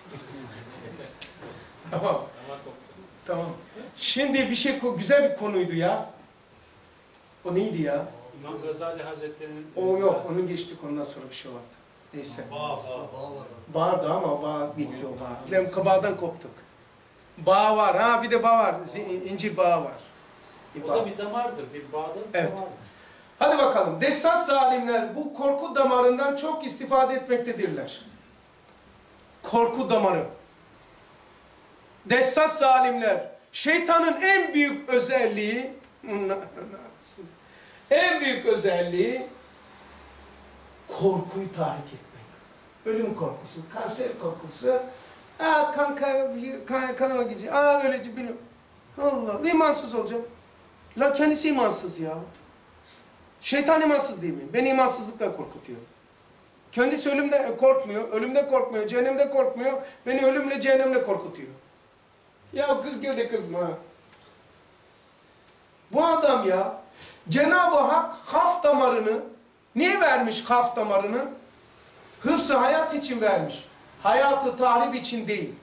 Tamam. Tamam. Şimdi bir şey, güzel bir konuydu ya. O neydi ya? İmam Gazali Hazretleri'nin... O yok, onun geçtik, ondan sonra bir şey vardı. Neyse. Bağ, bağ. Bağdı ama bağ bitti o bağ. Lem bağdan koptuk. Bağ var, ha bir de bağ var. İncir bağı var. O da bir damardır, bir bağda bir Evet. damardır. Hadi bakalım. Dessas zalimler bu korku damarından çok istifade etmektedirler. Korku damarı. Dessas zalimler. Şeytanın en büyük özelliği, en büyük özelliği korkuyu tahrik etmek. Ölüm korkusu, kanser korkusu, aa kanka, kan, kanama gidecek, aa öylece bilmiyorum. Allah, imansız olacağım. La kendisi imansız ya. Şeytan imansız değil mi? Beni imansızlıkla korkutuyor. Kendisi ölümden korkmuyor, ölümden korkmuyor, cehennemden korkmuyor. Beni ölümle, cehennemle korkutuyor. Ya kız gel de kızma. Bu adam ya, Cenab-ı Hak haf damarını, niye vermiş haf damarını? Hıfz-ı hayat için vermiş. Hayatı tahrip için değil.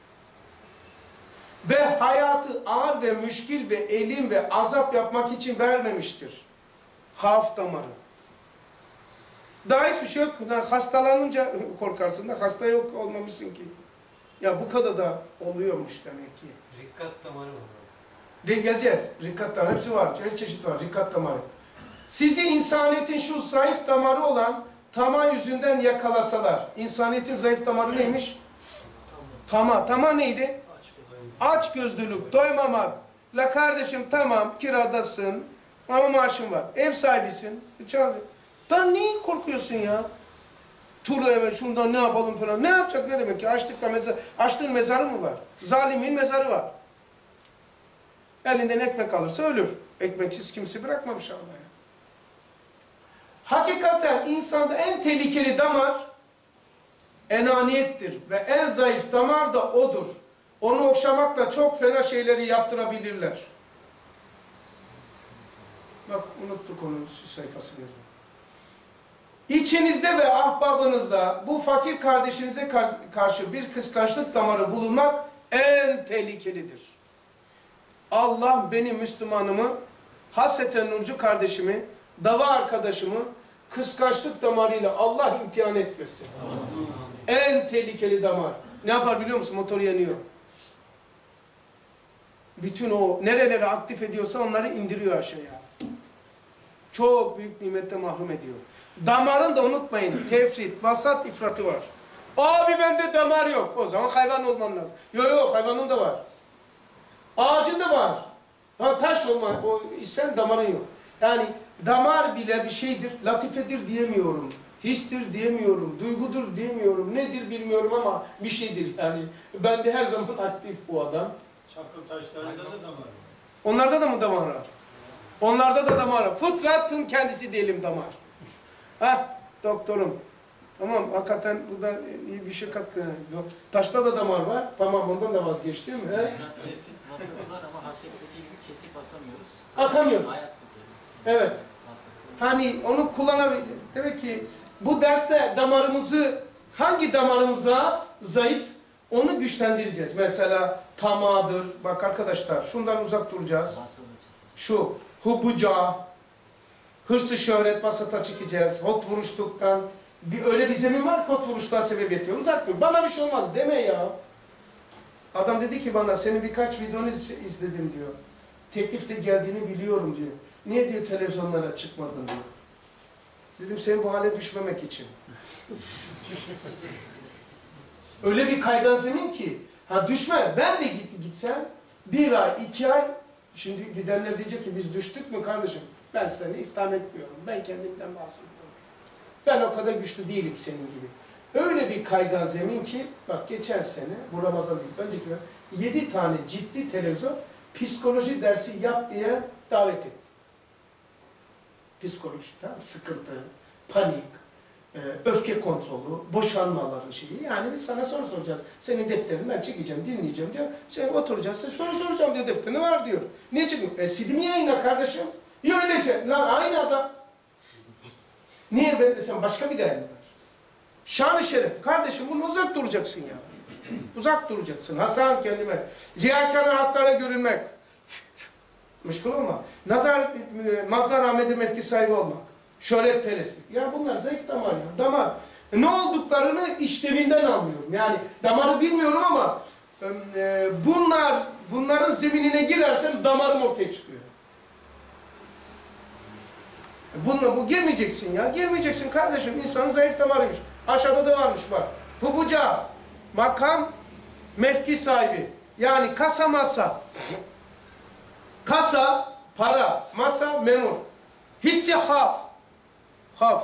Ve hayatı ağır ve müşkil ve elim ve azap yapmak için vermemiştir. Haf damarı. Daha hiçbir şey yok. Hastalanınca korkarsın da hasta yok olmamışsın ki. Ya bu kadar da oluyormuş demek ki. Rikkat damarı var. De geleceğiz. Rikkat damarı. Hepsi var. Her çeşit var. Rikkat damarı. Sizi insaniyetin şu zayıf damarı olan tamah yüzünden yakalasalar. İnsaniyetin zayıf damarı neymiş? Tamah. Tamah neydi? Aç gözlülük, doymamak. La kardeşim tamam kiradasın ama maaşın var. Ev sahibisin. Da niye korkuyorsun ya? Turu eve şundan ne yapalım falan. Ne yapacak ne demek ki? Açlıkla mezar, açlığın mezarı mı var? Zalimin mezarı var. Elinden ekmek alırsa ölür. Ekmeksiz kimse bırakmamış Allah'a. Hakikaten insanda en tehlikeli damar enaniyettir. Ve en zayıf damar da odur. Onu okşamakla çok fena şeyleri yaptırabilirler. Bak unuttuk onun sayfasını. İçinizde ve ahbabınızda bu fakir kardeşinize karşı bir kıskançlık damarı bulunmak en tehlikelidir. Allah benim Müslümanımı, hasreten Nurcu kardeşimi, dava arkadaşımı kıskançlık damarıyla Allah imtihan etmesin. En tehlikeli damar. Ne yapar biliyor musun? Motor yanıyor. Bütün o nereleri aktif ediyorsa onları indiriyor aşağıya. Çok büyük nimette mahrum ediyor. Damarın da unutmayın. Tefrit, vasat, ifratı var. Abi bende damar yok. O zaman hayvan olman lazım. Yok yok hayvanın da var. Ağacın da var. Ha, taş olma. O isen damarın yok. Yani damar bile bir şeydir. Latifedir diyemiyorum. Histir diyemiyorum. Duygudur diyemiyorum. Nedir bilmiyorum ama bir şeydir. Yani bende her zaman aktif bu adam. Çakıl taşlarında da damar var. Onlarda da mı damar var? Onlarda da damar var. Fıtratın kendisi diyelim damar. Ha doktorum. Tamam hakikaten bu da iyi bir şey katkı. Taşta da damar var. Tamam ondan da vazgeçtim. He? Nefret vasıfı var ama hasetteki gibi kesip atamıyoruz. Atamıyoruz. Hayat evet. Hani onu kullanabilir. Demek ki bu derste damarımızı, hangi damarımıza zayıf onu güçlendireceğiz. Mesela tamadır. Bak arkadaşlar şundan uzak duracağız. Şu hubuca, hırsı şöhret vasata çıkacağız. Hot vuruştuktan. Bir, öyle bir zemin var ki hot vuruştan sebebiyet yok. Uzak dur. Bana bir şey olmaz deme ya. Adam dedi ki bana senin birkaç videonu izledim diyor. Teklifte geldiğini biliyorum diyor. Niye diyor televizyonlara çıkmadın diyor. Dedim senin bu hale düşmemek için. Öyle bir kaygan zemin ki, ha düşme, ben de git, gitsem bir ay, iki ay, şimdi gidenler diyecek ki biz düştük mü kardeşim? Ben seni istem etmiyorum, ben kendimden bahsediyorum. Ben o kadar güçlü değilim senin gibi. Öyle bir kaygan zemin ki, bak geçen sene, bu Ramazan değil, önceki yedi tane ciddi televizyon psikoloji dersi yap diye davet etti. Psikoloji, tamam mı? Sıkıntı, panik, öfke kontrolü, boşanmaların şeyi. Yani biz sana soru soracağız. Senin defterini ben çekeceğim, dinleyeceğim diyor. Sen oturacaksın, soru soracağım diyor, defterini var diyor. Niye çıkmıyor? E C D'mi yayınla kardeşim. Ya öyleyse, lan aynı adam. Niye böyle sen başka bir değerli var? Şan-ı şeref. Kardeşim bunu uzak duracaksın ya. Uzak duracaksın. Hasan kendime. Riyakarın hatlara görünmek. Meşgul olma. Nazar, mazhar Ahmet'e mevki sahibi olmak. Şöhretperestlik. Ya bunlar zayıf damar ya. Damar. E ne olduklarını işlevinden anlıyorum. Yani damarı bilmiyorum ama e, bunlar, bunların zeminine girersen damarım ortaya çıkıyor. Bununla bu girmeyeceksin ya. Girmeyeceksin kardeşim. İnsanın zayıf damarıymış. Aşağıda da varmış bak. Hubuca, makam, mevki sahibi. Yani kasa masa. Kasa, para. Masa, memur. Hissi haf. Haf.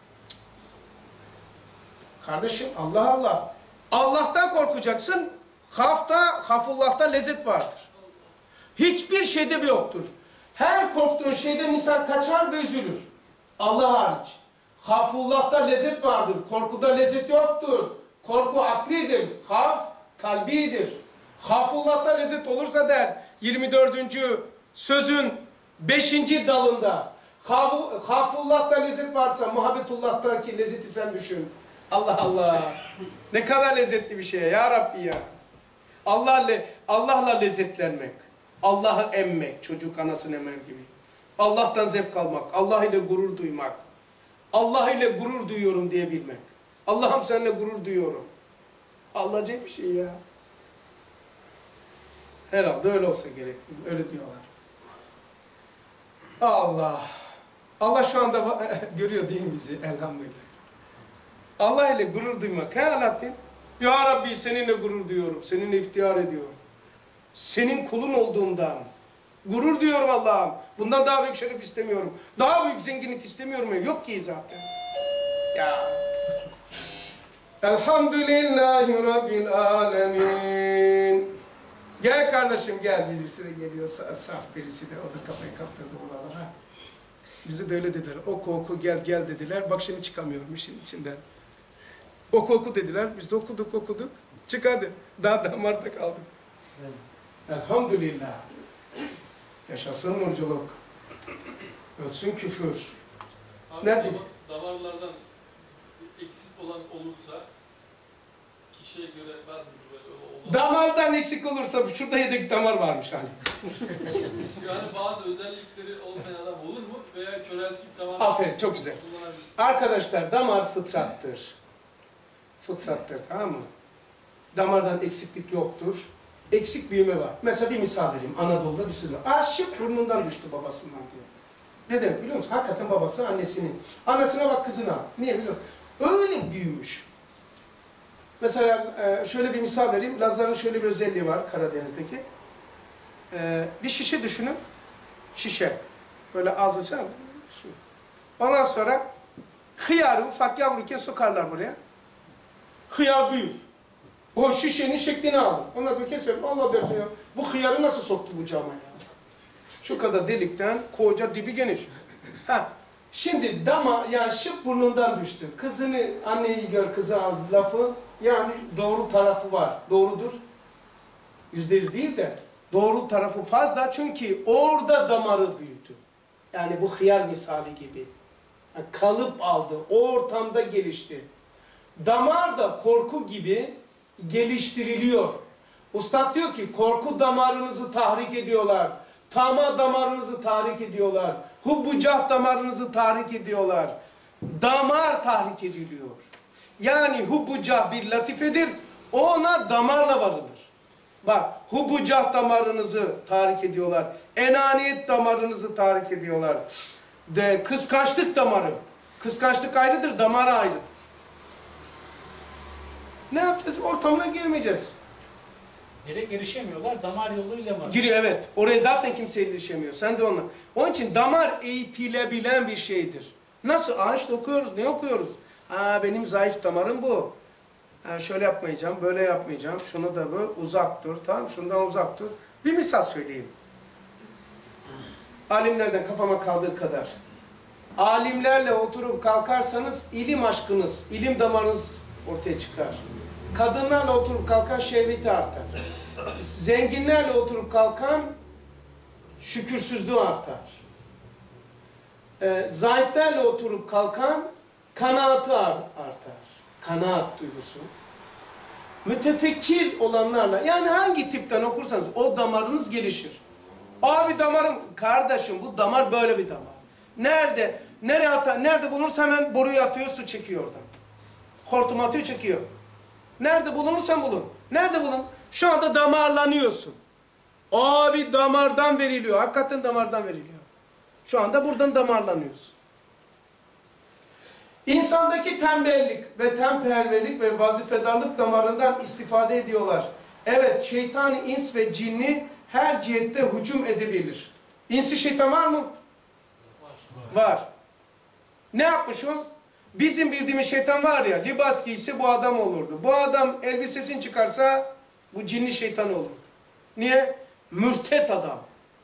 Kardeşim Allah Allah. Allah'tan korkacaksın. Hafta, hafullah'ta lezzet vardır. Hiçbir şeyde bir yoktur. Her korktuğun şeyden insan kaçar ve üzülür. Allah hariç. Hafullah'ta lezzet vardır. Korkuda lezzet yoktur. Korku aklidir. Haf kalbidir. Hafullah'ta lezzet olursa der yirmi dördüncü sözün beşinci dalında. Hafullah'ta lezzet varsa muhabbetullah'taki lezzeti sen düşün. Allah Allah. Ne kadar lezzetli bir şey ya Rabbi ya. Allah'la Allah'la lezzetlenmek. Allah'ı emmek, çocuk anasını emer gibi. Allah'tan zevk almak, Allah ile gurur duymak. Allah ile gurur duyuyorum diyebilmek. Allah'ım seninle gurur duyuyorum. Allah'cak bir şey ya. Herhalde öyle olsa gerek. Öyle diyorlar. Allah. Allah şu anda görüyor değil mi bizi? Elhamdülillah. Allah ile gurur duymak. He Alaaddin? Ya Rabbi seninle gurur duyuyorum. Seninle iftihar ediyorum. Senin kulun olduğumdan. Gurur duyuyorum Allah'ım. Bundan daha büyük şeref istemiyorum. Daha büyük zenginlik istemiyorum. Yok ki zaten. Ya. Elhamdülillahi Rabbil alemin. Gel kardeşim gel. Birisi de geliyor. Saf birisi de. O da kafayı kaptırdı buralara. Bize de öyle dediler. Oku oku gel gel dediler. Bak şimdi çıkamıyorum işin içinden. Oku oku dediler. Biz de okuduk okuduk. Çık hadi. Daha damarda kaldık. Evet. Elhamdülillah. Yaşasın nurculuk. Ölsün küfür. Abi, Nerede? Damarlardan eksik olan olursa kişiye göre var mı böyle olan? Damardan eksik olursa şurada yedek damar varmış hani. Yani bazı özellikleri olmayan adam olur mu? Veya köreltip damar... Aferin çok güzel. Arkadaşlar damar fıtrattır. Fıtrattır tamam mı? Damardan eksiklik yoktur. Eksik büyüme var. Mesela bir misal vereyim. Anadolu'da bir sürü. Aa şıp burnundan düştü babasından diye. Ne demek biliyor musun? Hakikaten babası annesinin. Annesine bak kızına. Niye biliyor musun? Öyle büyümüş. Mesela şöyle bir misal vereyim. Lazların şöyle bir özelliği var Karadeniz'deki. Bir şişe düşünün. Şişe. Böyle ağzı açar su. Ondan sonra hıyarı ufak yavruyken sokarlar buraya. Hıyar büyür. O şişenin şeklini alır. Ondan sonra keserim. Allah dersin ya. Bu hıyarı nasıl soktu bu cama ya? Şu kadar delikten koca dibi geniş. Ha. Şimdi dama yani şıp burnundan düştü. Kızını anneyi gör kızı al lafı yani doğru tarafı var. Doğrudur. Yüzde yüz değil de doğru tarafı fazla çünkü orada damarı büyüdü. Yani bu hıyar misali gibi. Yani kalıp aldı. O ortamda gelişti. Damar da korku gibi geliştiriliyor. Ustad diyor ki korku damarınızı tahrik ediyorlar. Tama damarınızı tahrik ediyorlar. Hubbucah damarınızı tahrik ediyorlar. Damar tahrik ediliyor. Yani hubbucah bir latifedir. Ona damarla varılır. Bak hubbucah damarınızı tahrik ediyorlar. Enaniyet damarınızı tahrik ediyorlar. De, kıskançlık damarı. Kıskançlık ayrıdır, damar ayrı. Ne yapacağız? Ortamına girmeyeceğiz. Direkt erişemiyorlar, damar yoluyla mı? Giriyor, evet. Oraya zaten kimse erişemiyor. Sen de onunla. Onun için damar eğitilebilen bir şeydir. Nasıl? Aa işte okuyoruz. Ne okuyoruz? Aa benim zayıf damarım bu. Ha, şöyle yapmayacağım, böyle yapmayacağım. Şunu da böyle uzak dur. Tamam, şundan uzak dur. Bir misal söyleyeyim. Alimlerden kafama kaldığı kadar. Alimlerle oturup kalkarsanız ilim aşkınız, ilim damarınız ortaya çıkar. Kadınlarla oturup kalkan şehveti artar. Zenginlerle oturup kalkan şükürsüzlüğü artar. Ee, zahitlerle oturup kalkan kanaatı artar. Kanaat duygusu. Mütefekkir olanlarla, yani hangi tipten okursanız o damarınız gelişir. Abi damarım, kardeşim bu damar böyle bir damar. Nerede? Nereye atar? Nerede bulunursa hemen boruyu atıyor, su çekiyor oradan. Hortum atıyor, çekiyor. Nerede bulunursan bulun. Nerede bulun? Şu anda damarlanıyorsun. Abi damardan veriliyor. Hakikaten damardan veriliyor. Şu anda buradan damarlanıyorsun. İnsandaki tembellik ve temperverlik ve vazifedarlık damarından istifade ediyorlar. Evet, şeytani ins ve cinni her cihette hücum edebilir. İnsi şeytan var mı? Var. Var. Ne yapmış o? Bizim bildiğimiz şeytan var ya, libas giyse bu adam olurdu. Bu adam elbisesini çıkarsa bu cinli şeytan olurdu. Niye? Mürtet adam.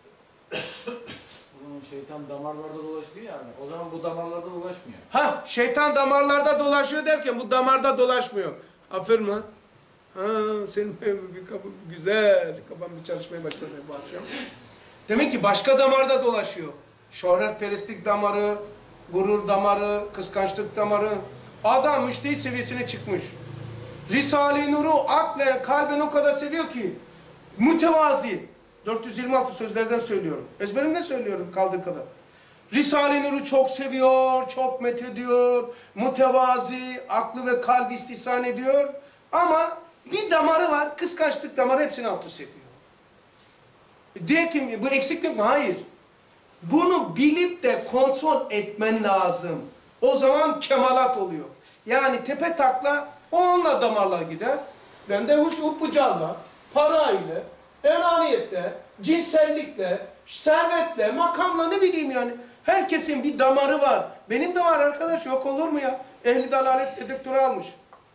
Bunun şeytan damarlarda dolaşıyor yani. O zaman bu damarlarda dolaşmıyor. Ha, şeytan damarlarda dolaşıyor derken bu damarda dolaşmıyor. Aferin lan. Ha, senin bir kapı güzel. Kafam bir çalışmaya başladı bu akşam. Demek ki başka damarda dolaşıyor. Şöhretperestlik damarı, gurur damarı, kıskançlık damarı. Adam müştehit seviyesine çıkmış. Risale-i Nur'u aklen, kalben o kadar seviyor ki mütevazi. dört yüz yirmi altı sözlerden söylüyorum. Ezberimden söylüyorum kaldığı kadar. Risale-i Nur'u çok seviyor, çok methediyor, mütevazi, aklı ve kalbi istihsan ediyor. Ama bir damarı var, kıskançlık damarı hepsini alt üst ediyor. Diye ki bu eksiklik mi? Hayır. Bunu bilip de kontrol etmen lazım. O zaman kemalat oluyor. Yani tepe takla onunla damarlar gider. Ben de huppucalla, parayla, enaniyetle, cinsellikle, servetle, makamla ne bileyim yani. Herkesin bir damarı var. Benim de var arkadaş, yok olur mu ya? Ehli dalalet dedektörü almış.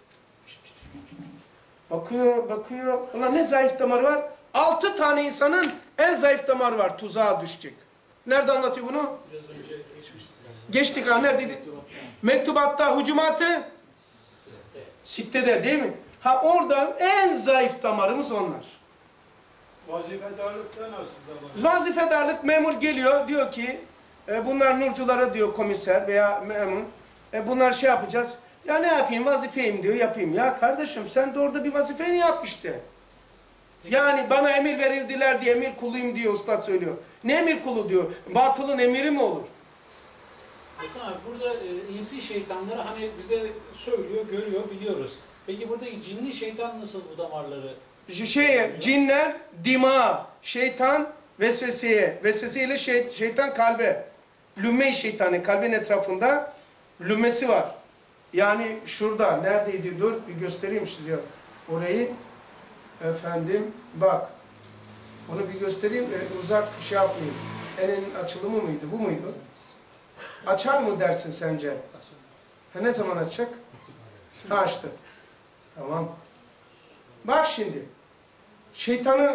Bakıyor, bakıyor. Ulan ne zayıf damarı var? Altı tane insanın en zayıf damarı var. Tuzağa düşecek. Nerede anlatıyor bunu? Biraz önce geçmiştik. Geçtik ha, neredeydi? Mektubatta, hucumatı? Sitte'de değil mi? Ha orada en zayıf damarımız onlar. Vazifedarlıkta nasıl damar? Vazifedarlık, memur geliyor diyor ki e, bunlar nurculara diyor komiser veya memur. E, bunlar şey yapacağız. Ya ne yapayım, vazifeyim diyor, yapayım. Ya kardeşim sen de orada bir vazifeni yap işte. Yani bana emir verildiler diye emir kuluyum diyor ustad söylüyor. Ne emir kulu diyor? Batılın emiri mi olur? Hasan abi burada e, insi şeytanları hani bize söylüyor, görüyor, biliyoruz. Peki buradaki cinli şeytan nasıl bu damarları? Şey, cinler, dima, şeytan, vesveseye. Vesveseyle şey, şeytan kalbe. Lümme-i şeytanı, kalbin etrafında lümmesi var. Yani şurada, neredeydi? Dur, bir göstereyim size orayı. Efendim, bak. Onu bir göstereyim, e, uzak şey yapmayayım. Elin açılımı mıydı, bu muydu? Açar mı dersin sence? Ha, ne zaman açacak? Ha, açtı. Tamam. Bak şimdi. Şeytanı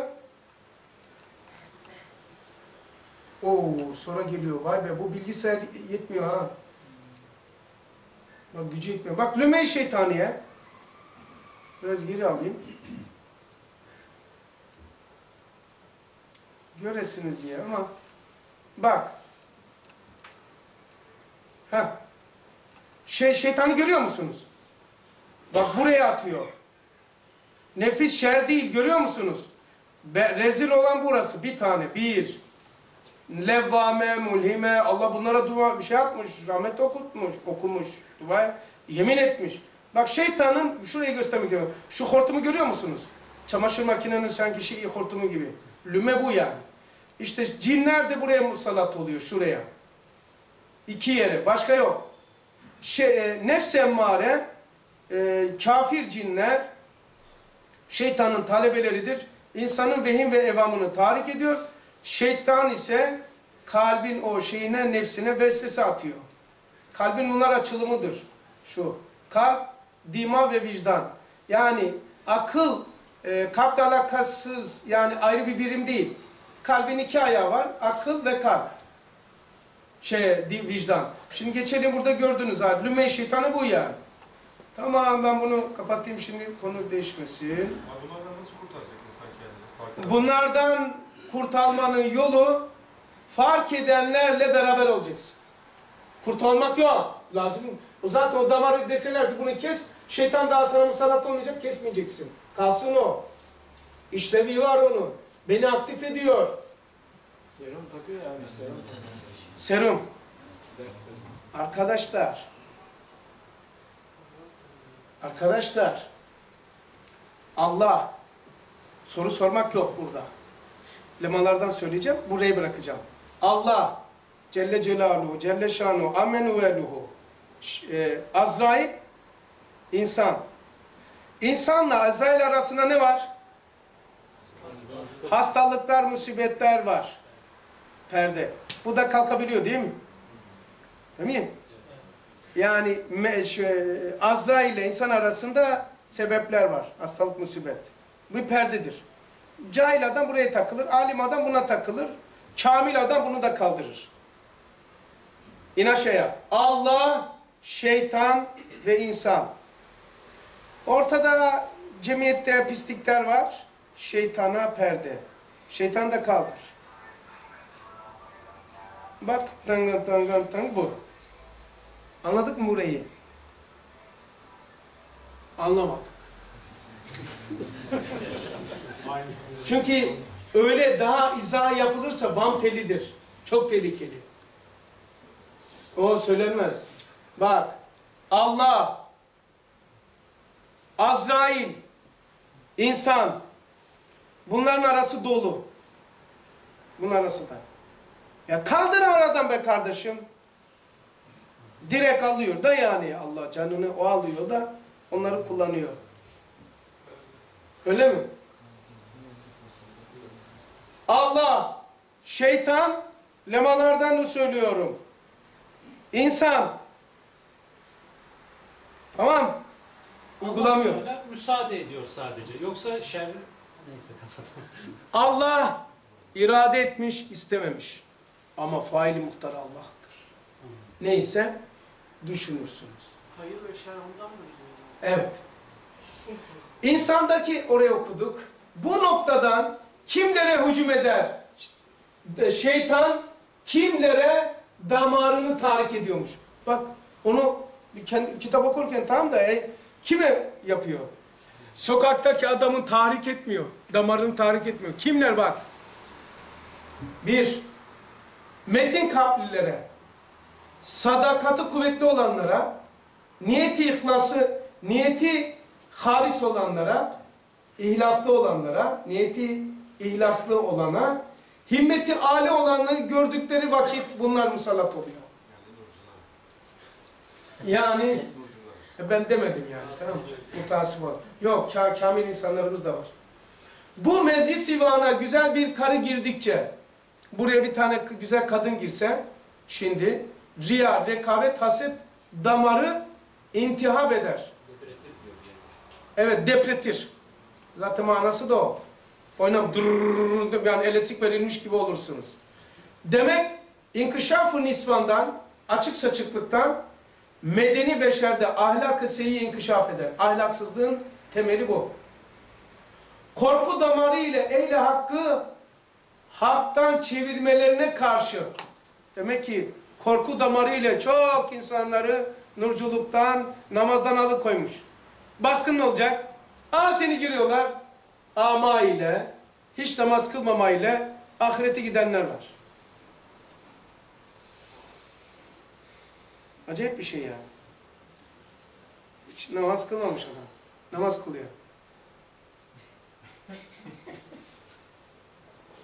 Oo, sonra geliyor. Vay be, bu bilgisayar yetmiyor ha. Bak gücü yetmiyor. Bak lüme-i şeytaniye. Biraz geri alayım. Göresiniz diye ama bak. Ha. Şey, şeytanı görüyor musunuz? Bak buraya atıyor. Nefis şer değil, görüyor musunuz? Be, rezil olan burası. Bir tane. Bir. Levvame, mulhime. Allah bunlara dua bir şey yapmış. Rahmet okutmuş, okumuş. Dua yemin etmiş. Bak şeytanın, şurayı göstermek istiyorum. Şu hortumu görüyor musunuz? Çamaşır makinenin sanki şey hortumu gibi. Lüme bu yani. İşte cinler de buraya musallat oluyor. Şuraya. İki yere. Başka yok. şey, e, nefs emmare, e, kafir cinler, şeytanın talebeleridir. İnsanın vehim ve evamını tahrik ediyor. Şeytan ise kalbin o şeyine, nefsine vesvese atıyor. Kalbin bunlar açılımıdır. Şu, kalp, dima ve vicdan. Yani akıl, e, kalple alakasız, yani ayrı bir birim değil. Kalbin iki ayağı var, akıl ve kalp. Şey, vicdan. Şimdi geçelim, burada gördünüz ha, lüme şeytanı bu yani. Tamam, ben bunu kapatayım şimdi, konu değişmesin. Bunlardan nasıl kurtaracak insan kendini? Fark eder. Bunlardan kurtulmanın yolu, fark edenlerle beraber olacaksın. Kurtulmak yok. Lazım. O zaten o damarı deseler ki bunu kes, şeytan daha sana musallat olmayacak, kesmeyeceksin. Kalsın o. İşlevi var onun. Beni aktif ediyor. Serum takıyor ya abi, serum takıyor. Serum. Arkadaşlar. Arkadaşlar. Allah. Soru sormak yok burada. Lemalardan söyleyeceğim, burayı bırakacağım. Allah Celle Celaluhu, Celle Şanuhu, Amenu Veluhu. E, Azrail, insan. İnsanla Azrail arasında ne var? Hastalıklar, musibetler var. Perde. Bu da kalkabiliyor değil mi? Değil mi? Yani Azrail ile insan arasında sebepler var. Hastalık, musibet. Bu perdedir. Cahil adam buraya takılır, alim adam buna takılır, kamil adam bunu da kaldırır. İn aşağıya. Allah, şeytan ve insan. Ortada cemiyette pislikler var. Şeytana perde. Şeytan da kaldır. Bak, tangın tangın tang bu. Anladık mı burayı? Anlamadık. Çünkü öyle daha izah yapılırsa bam telidir. Çok tehlikeli. O söylenmez. Bak, Allah, Azrail, insan, bunların arası dolu. Bunun arası da. Ya kaldır aradan be kardeşim. Direkt alıyor da yani Allah canını o alıyor da onları kullanıyor. Öyle mi? Allah, şeytan, lemalardan da söylüyorum. İnsan. Tamam. Uygulamıyor. Allah müsaade ediyor sadece. Yoksa şer... Neyse kapatalım. Allah irade etmiş, istememiş. Ama faili muhtar Allah'tır. Neyse düşünürsünüz. Hayır ve şer ondan mı düşünüyorsunuz? Evet. İnsandaki, oraya okuduk. Bu noktadan kimlere hücum eder? Şeytan kimlere damarını tahrik ediyormuş. Bak onu kendi, kitap okurken tamam da e, kime yapıyor? Sokaktaki adamın tahrik etmiyor. Damarını tahrik etmiyor. Kimler bak? Bir, metin kalplilere, sadakati kuvvetli olanlara, niyeti ihlası, niyeti halis olanlara, ihlaslı olanlara, niyeti ihlaslı olana, himmeti âli olanları gördükleri vakit bunlar musallat oluyor. Yani ben demedim yani, tamam mı? Mutasip var. Yok, kamil insanlarımız da var. Bu meclis divana güzel bir karı girdikçe, buraya bir tane güzel kadın girse, şimdi riya, rekabet, haset damarı intihap eder. Evet, depretir. Zaten manası da o. Oynam, durururur, yani elektrik verilmiş gibi olursunuz. Demek inkişaf-ı nisvandan, açık saçıklıktan, medeni beşerde ahlak-ı seyyi inkişaf eder. Ahlaksızlığın temeli bu. Korku damarı ile ehl-i hakkı haktan çevirmelerine karşı. Demek ki korku damarı ile çok insanları nurculuktan, namazdan alıkoymuş. Baskın ne olacak? Aa seni giriyorlar. Ama ile, hiç namaz kılmama ile ahirete gidenler var. Acayip bir şey yani. Hiç namaz kılmamış adam. Namaz kılıyor.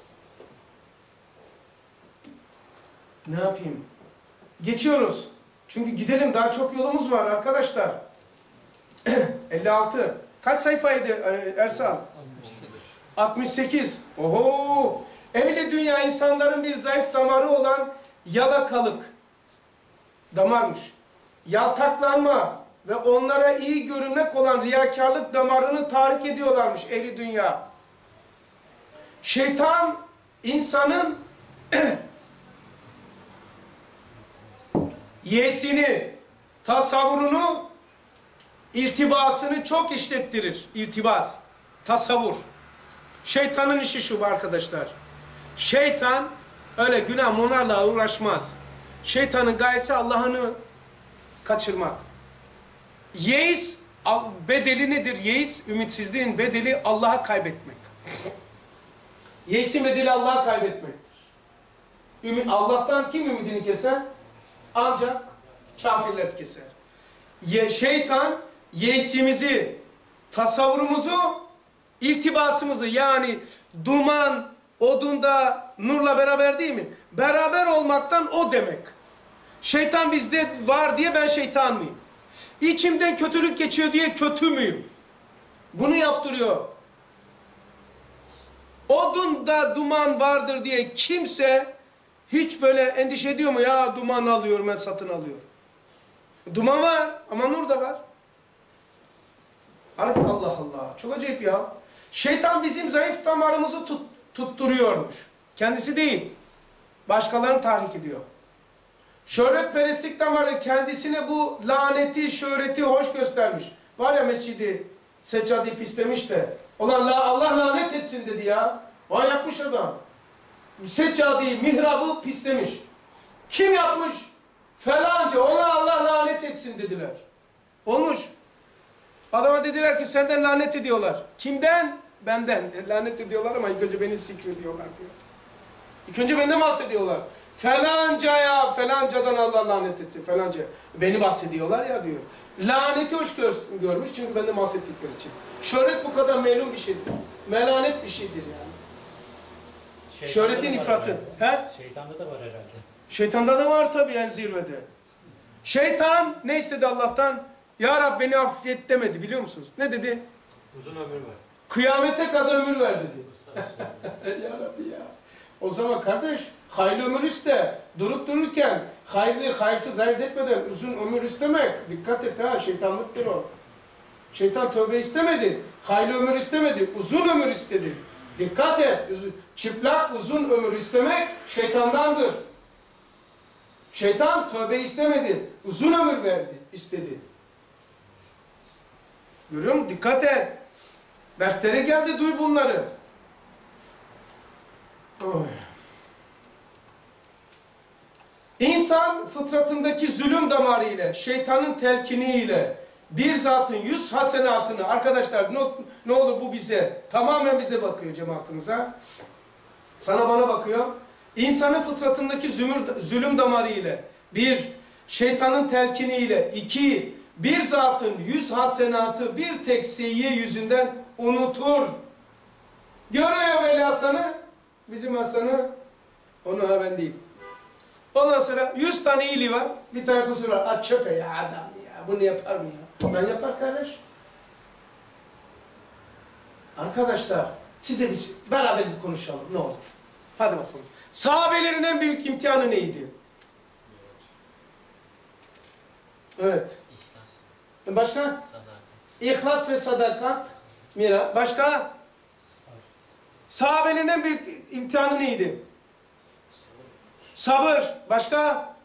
Ne yapayım? Geçiyoruz. Çünkü gidelim, daha çok yolumuz var arkadaşlar. elli altı. Kaç sayfaydı Ersal? altmış sekiz. Oho! Ehli dünya insanların bir zayıf damarı olan yalakalık damarmış. Yaltaklanma ve onlara iyi görünmek olan riyakarlık damarını tahrik ediyorlarmış ehli dünya. Şeytan insanın yesini, tasavvurunu, irtibasını çok işlettirir. İrtibas, tasavvur. Şeytanın işi şu arkadaşlar. Şeytan öyle günah munarla uğraşmaz. Şeytanın gayesi Allah'ını kaçırmak. Yeis bedeli nedir? Yeis, ümitsizliğin bedeli Allah'a kaybetmek. Yeisin bedeli Allah'a kaybetmektir. Ümit, Allah'tan kim ümidini keser? Ancak kafirler keser. Ye, şeytan yeisimizi, tasavvurumuzu, irtibasımızı, yani duman, odunda nurla beraber değil mi? Beraber olmaktan o demek. Şeytan bizde var diye ben şeytan mıyım? İçimden kötülük geçiyor diye kötü müyüm? Bunu yaptırıyor. Odunda duman vardır diye kimse hiç böyle endişe ediyor mu? Ya duman alıyorum, ben satın alıyorum. Duman var ama nur da var. Allah Allah. Çok acayip ya. Şeytan bizim zayıf damarımızı tut, tutturuyormuş. Kendisi değil. Başkalarını tahrik ediyor. Şöhretperestlik damarı kendisine bu laneti, şöhreti hoş göstermiş. Var ya mescidi, seccadeyi pislemiş de. Ulan la, Allah lanet etsin dedi ya. Vay yapmış adam. Seccadeyi, mihrabı pislemiş. Kim yapmış? Falanca. Ona Allah lanet etsin dediler. Olmuş. Adama dediler ki senden lanet ediyorlar. Kimden? Benden. E, lanet ediyorlar ama ilk önce beni zikrediyorlar diyor. İlk önce benden bahsediyorlar. Falancaya, falancadan Allah lanet etsin. Falanca. Beni bahsediyorlar ya diyor. Laneti hoş gör, görmüş çünkü benden bahsettikleri için. Şöhret bu kadar melun bir şeydir. Melanet bir şeydir yani. Şeytanda Şöhretin da var ifratı. herhalde. He? Şeytanda da var herhalde. Şeytanda da var tabii en zirvede. Şeytan ne istedi Allah'tan? Ya Rab beni affet demedi biliyor musunuz? Ne dedi? Uzun ömür ver. Kıyamete kadar ömür ver dedi. Ya Rabbi ya. O zaman kardeş hayırlı ömür iste. Durup dururken hayırlı hayırsız ayırt etmeden uzun ömür istemek. Dikkat et ha, şeytanlıktır o. Şeytan tövbe istemedi. Hayırlı ömür istemedi. Uzun ömür istedi. Dikkat et. Çıplak uzun ömür istemek şeytandandır. Şeytan tövbe istemedi. Uzun ömür verdi, istedi. Görüyor musun? Dikkat et. Derslere geldi, duy bunları. Oy. İnsan fıtratındaki zulüm damarı ile, şeytanın telkiniyle bir zatın yüz hasenatını, arkadaşlar ne, ne olur bu bize, tamamen bize bakıyor cemaatimize. Sana bana bakıyor. İnsanın fıtratındaki zümür, zulüm damarı ile, bir, şeytanın telkini ile, iki, bir zatın yüz hasenatı bir tek seyyiye yüzünden unutur. Görüyor Veli Hasan'ı, bizim Hasan'ı, onu ha ben değil. Ondan sonra yüz tane iyiliği var, bir tane kusur var. At çöpe ya adam ya, bunu yapar mı ya? Ben yapar kardeş. Arkadaşlar, size bir beraber bir konuşalım, ne olur. Hadi bakalım. Sahabelerin en büyük imtihanı neydi? Evet. İhlas. Başka? Sadakat. İhlas ve sadakat. Mira. Başka? Sahabelerin en büyük imtihanı neydi? Sabır. Başka?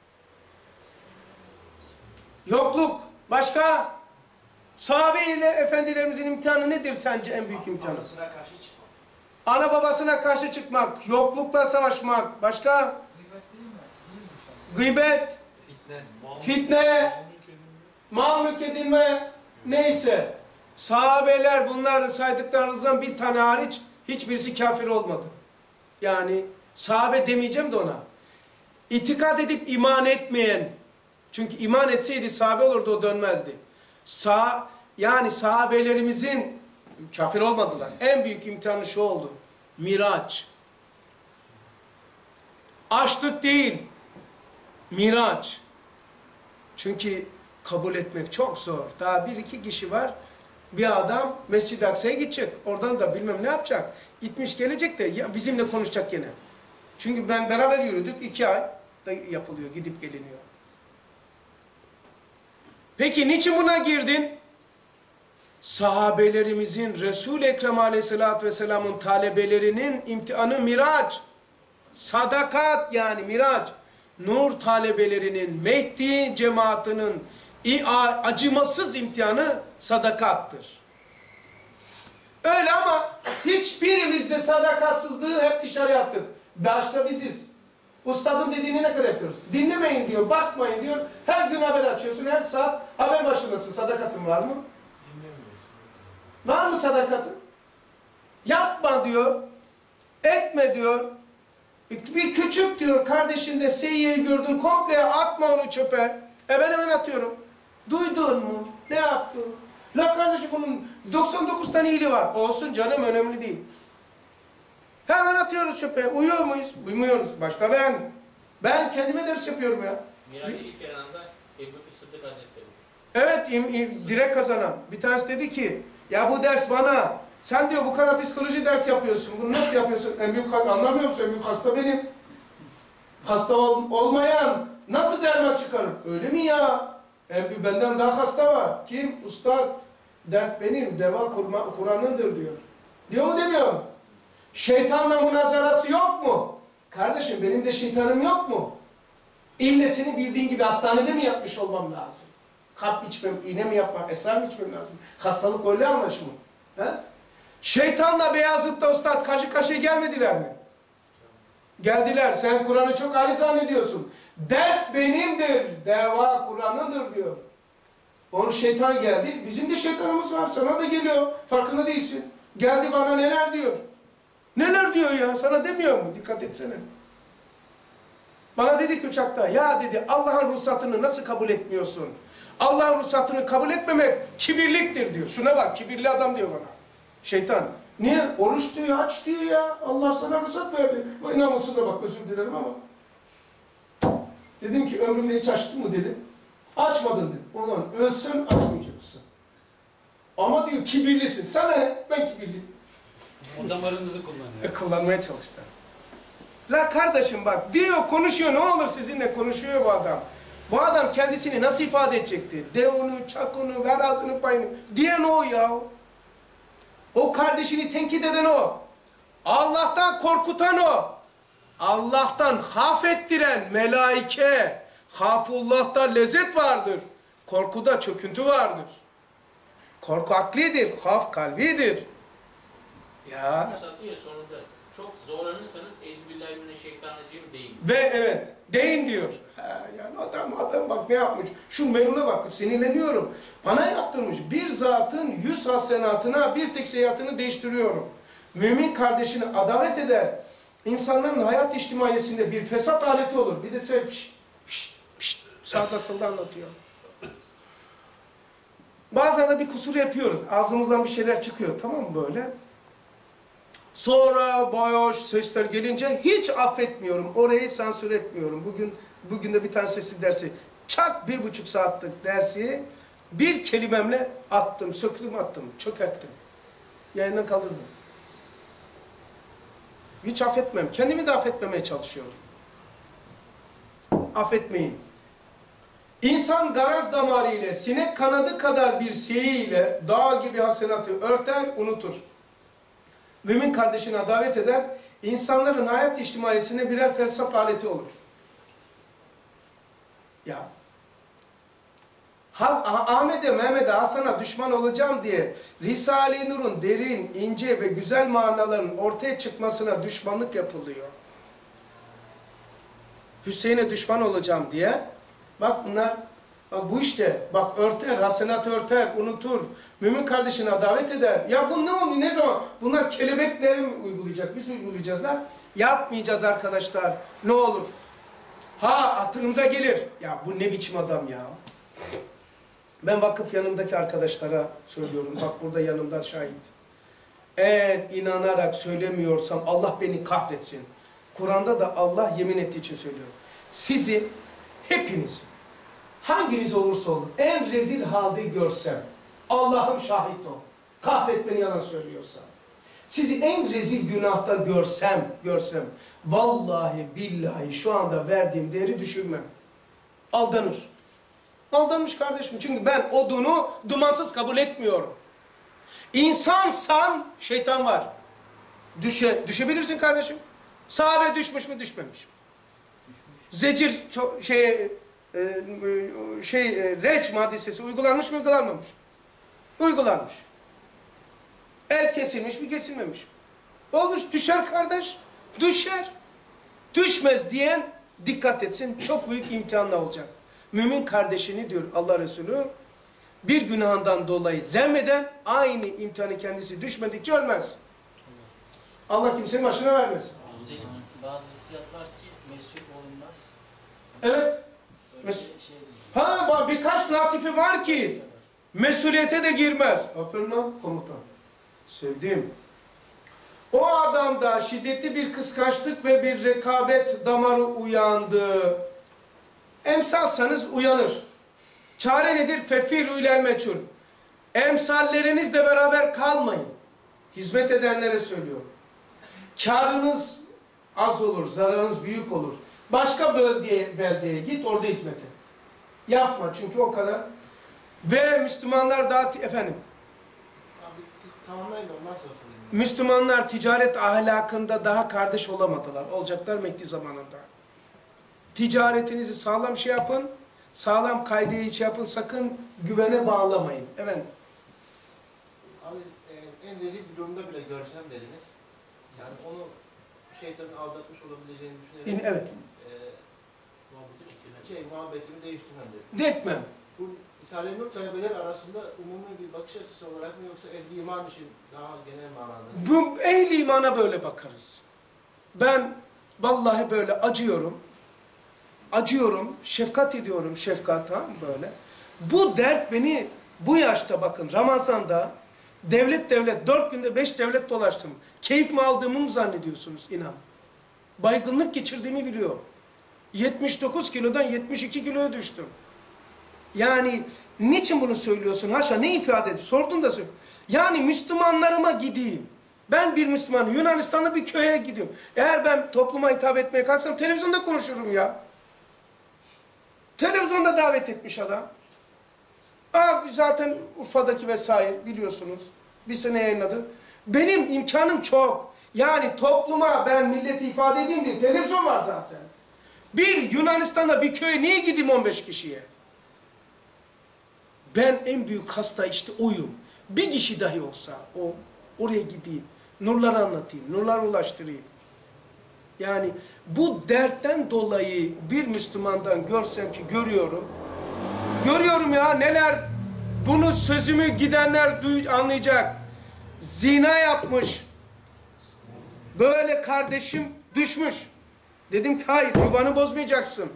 Yokluk. Başka? Sahabe ile efendilerimizin imtihanı nedir sence en büyük imtihanı? Anasına karşı çıkmak. Ana babasına karşı çıkmak, yoklukla savaşmak. Başka? Gıybet değil mi? Değilmiş ama. Gıybet, fitne, mal mülk edinme, neyse. Sahabeler bunların saydıklarınızdan bir tane hariç hiçbirisi kafir olmadı. Yani sahabe demeyeceğim de ona. İtikad edip iman etmeyen, çünkü iman etseydi sahabe olurdu, o dönmezdi. Sa yani sahabelerimizin kafir olmadılar. En büyük imtihanı şu oldu. Miraç. Açlık değil. Miraç. Çünkü kabul etmek çok zor. Daha bir iki kişi var. Bir adam Mescid-i Aksa'ya gidecek. Oradan da bilmem ne yapacak. Gitmiş gelecek de ya bizimle konuşacak gene. Çünkü ben beraber yürüdük. iki ay da yapılıyor. Gidip geliniyor. Peki niçin buna girdin? Sahabelerimizin, Resul-i Ekrem Aleyhisselatü Vesselam'ın talebelerinin imtihanı Miraç. Sadakat yani Miraç. Nur talebelerinin, Mehdi cemaatinin acımasız imtihanı sadakattır. Öyle ama hiçbirimiz de sadakatsızlığı hep dışarıya attık. Başta biziz. Ustadın dediğini ne kadar yapıyoruz? Dinlemeyin diyor, bakmayın diyor. Her gün haber açıyorsun, her saat haber başındasın. Sadakatın var mı? Var mı sadakatın? Yapma diyor. Etme diyor. Bir küçük diyor kardeşinde seyyiyi gördün komple atma onu çöpe. E ben hemen atıyorum. Duydun mu? Ne yaptın? La kardeşim bunun doksan dokuz tane iyiliği var. Olsun canım önemli değil. Hemen atıyoruz çöpe. Uyuyor muyuz? Uymuyoruz. Başka ben. Ben kendime ders yapıyorum ya. Miraç'ı ilk Eren'de Ebu Bekir Sıddık Hazretleri. Evet, im, im, direkt kazanan. Bir tanesi dedi ki, ya bu ders bana, sen diyor bu kadar psikoloji ders yapıyorsun, bunu nasıl yapıyorsun? En büyük hasta, anlamıyor musun? En büyük hasta benim. Hasta ol, olmayan nasıl derman çıkarır? Öyle mi ya? En büyük benden daha hasta var. Kim? Ustad. Dert benim, deva Kur'an'ındır diyor. Diyor mu demiyor mu? Şeytanla münazarası yok mu? Kardeşim benim de şeytanım yok mu? İlle seni bildiğin gibi hastanede mi yatmış olmam lazım? Kap içmem, iğne mi yapmam, eser mi içmem lazım? Hastalık öyle anlaş mı? He? Şeytanla Beyazıt'ta ustad karşı karşıya gelmediler mi? Geldiler. Sen Kur'an'ı çok ayrı zannediyorsun. Dert benimdir, deva Kur'an'ındır diyor. Onun şeytan geldi. Bizim de şeytanımız var. Sana da geliyor. Farkında değilsin. Geldi bana neler diyor. Neler diyor ya? Sana demiyor mu? Dikkat etsene. Bana dedi ki uçakta, ya dedi Allah'ın ruhsatını nasıl kabul etmiyorsun? Allah'ın ruhsatını kabul etmemek kibirliktir diyor. Şuna bak, kibirli adam diyor bana. Şeytan. Niye? Oruç diyor, aç diyor ya. Allah sana ruhsat verdi. Vay namussuz'a bak, özür dilerim ama. Dedim ki ömrümde hiç açtın mı dedim. Açmadın dedim. Ulan ölsen açmayacaksın. Ama diyor kibirlisin. Sana ne? Ben kibirliyim. O damarınızı kullanıyor. E, kullanmaya çalıştı. La kardeşim bak diyor konuşuyor, ne olur sizinle konuşuyor bu adam. Bu adam kendisini nasıl ifade edecekti? De onu, çak onu, ver ağzını payını. Diyen o ya. O kardeşini tenkit eden o. Allah'tan korkutan o. Allah'tan haf ettiren melaike. Hafullah'ta lezzet vardır. Korkuda çöküntü vardır. Korku aklidir, haf kalbidir. Ya. Mustafa sonunda çok zorlanırsanız Euzubillahimineşşeytanirracim deyin. Ve evet, deyin diyor. Ha, yani adam, adam bak ne yapmış. Şu Merun'a bak, sinirleniyorum. Bana yaptırmış. Bir zatın yüz hasenatına bir tek seyahatini değiştiriyorum. Mümin kardeşini adavet eder. İnsanların hayat içtimaiyesinde bir fesat aleti olur. Bir de söyle pişt, pişt, pişt, sağda solda anlatıyor. Bazen de bir kusur yapıyoruz. Ağzımızdan bir şeyler çıkıyor. Tamam mı böyle? Sonra bayağı sesler gelince hiç affetmiyorum. Orayı sansür etmiyorum. Bugün bugün de bir tane sesli dersi. Çak bir buçuk saatlik dersi bir kelimemle attım, söktüm attım, çökerttim. Yayından kaldırdım. Hiç affetmem. Kendimi de affetmemeye çalışıyorum. Affetmeyin. İnsan garaz damarı ile, sinek kanadı kadar bir seyi ile dağ gibi hasenatı örter, unutur. Mümin kardeşine davet eder, insanların hayat içtimaiyesine birer felsef aleti olur. Ya, Ahmet'e, Mehmet'e, Hasan'a düşman olacağım diye Risale-i Nur'un derin, ince ve güzel manaların ortaya çıkmasına düşmanlık yapılıyor. Hüseyin'e düşman olacağım diye, bak bunlar, bak bu işte, bak örter, hasenat örter, unutur, mümin kardeşine davet eder. Ya bu ne oluyor, ne zaman? Bunlar kelebekleri mi uygulayacak, biz uygulayacağız da? Yapmayacağız arkadaşlar, ne olur. Ha, hatırımıza gelir. Ya bu ne biçim adam ya. Ben vakıf yanımdaki arkadaşlara söylüyorum, bak burada yanımda şahit. Eğer inanarak söylemiyorsam Allah beni kahretsin. Kur'an'da da Allah yemin ettiği için söylüyorum. Sizi, hepinizi, hanginiz olursa olun en rezil halde görsem, Allah'ım şahit ol, kahret beni yalan söylüyorsa, sizi en rezil günahta görsem, görsem, vallahi billahi şu anda verdiğim değeri düşürmem. Aldanır. Aldanmış kardeşim. Çünkü ben odunu dumansız kabul etmiyorum. İnsansan şeytan var. Düşe, düşebilirsin kardeşim. Sahabe düşmüş mü düşmemiş mi? Zecir çok, şey, e, şey e, reç maddesi uygulanmış mı uygulanmamış mı? Uygulanmış. El kesilmiş mi kesilmemiş mi? Olmuş düşer kardeş. Düşer. Düşmez diyen dikkat etsin. Çok büyük imtihanla olacak. Mümin kardeşini diyor Allah Resulü bir günahından dolayı zemmeden aynı imtihanı kendisi düşmedikçe ölmez. Allah kimsenin başına vermesin. Üstelik bazı hissiyat var ki mesul olunmaz. Evet. Mes Şey ha birkaç latife var ki mesuliyete de girmez. Aferin lan komutan. Sevdiğim. O adamda şiddetli bir kıskançlık ve bir rekabet damarı uyandı. Emsalsanız uyanır. Çare nedir? Fefirü ilel meçhul. Emsallerinizle beraber kalmayın. Hizmet edenlere söylüyorum. Kârınız az olur, zararınız büyük olur. Başka bölgeye, beldeye git, orada hizmet et. Yapma çünkü o kadar. Ve Müslümanlar daha, efendim, Abi siz tamamlayın da ondan sonra sorayım. Müslümanlar ticaret ahlakında daha kardeş olamadılar. Olacaklar Mehdi zamanında. Ticaretinizi sağlam şey yapın, sağlam kaydeyi şey yapın, sakın güvene bağlamayın. Evet. Abi e, en rezil bir durumda bile görsem dediniz. Yani onu şeytanın aldatmış olabileceğini düşünerek Evet. e, şey muhabbetimi değiştirmem dedim. Etmem. Bu Risale-i Nur talebeleri arasında umumi bir bakış açısı olarak mı yoksa ehli iman için daha genel manada mı? Bu ehli imana böyle bakarız. Ben vallahi böyle acıyorum. Acıyorum, şefkat ediyorum, şefkat ha böyle. Bu dert beni bu yaşta bakın Ramazan'da devlet devlet dört günde beş devlet dolaştım. Keyif mi aldığımı mı zannediyorsunuz inan. Baygınlık geçirdiğimi biliyor. yetmiş dokuz kilodan yetmiş iki kiloya düştüm. Yani niçin bunu söylüyorsun? Haşa ne ifade ediyor? Sordun da söyle. Yani Müslümanlarıma gideyim. Ben bir Müslüman Yunanistan'da bir köye gidiyorum. Eğer ben topluma hitap etmeye kalksam televizyonda konuşurum ya. Televizyonda davet etmiş adam. Abi zaten Urfa'daki vesaire biliyorsunuz. Bir sene yayınladı. Benim imkanım çok. Yani topluma ben milleti ifade edeyim diye televizyon var zaten. Bir Yunanistan'da bir köye niye gideyim on beş kişiye? Ben en büyük hasta işte oyum. Bir kişi dahi olsa o oraya gideyim. Nurları anlatayım. Nurları ulaştırayım. Yani bu dertten dolayı bir Müslümandan görsem ki görüyorum. Görüyorum ya neler bunu sözümü gidenler duy, anlayacak. Zina yapmış. Böyle kardeşim düşmüş. Dedim ki hayır yuvanı bozmayacaksın.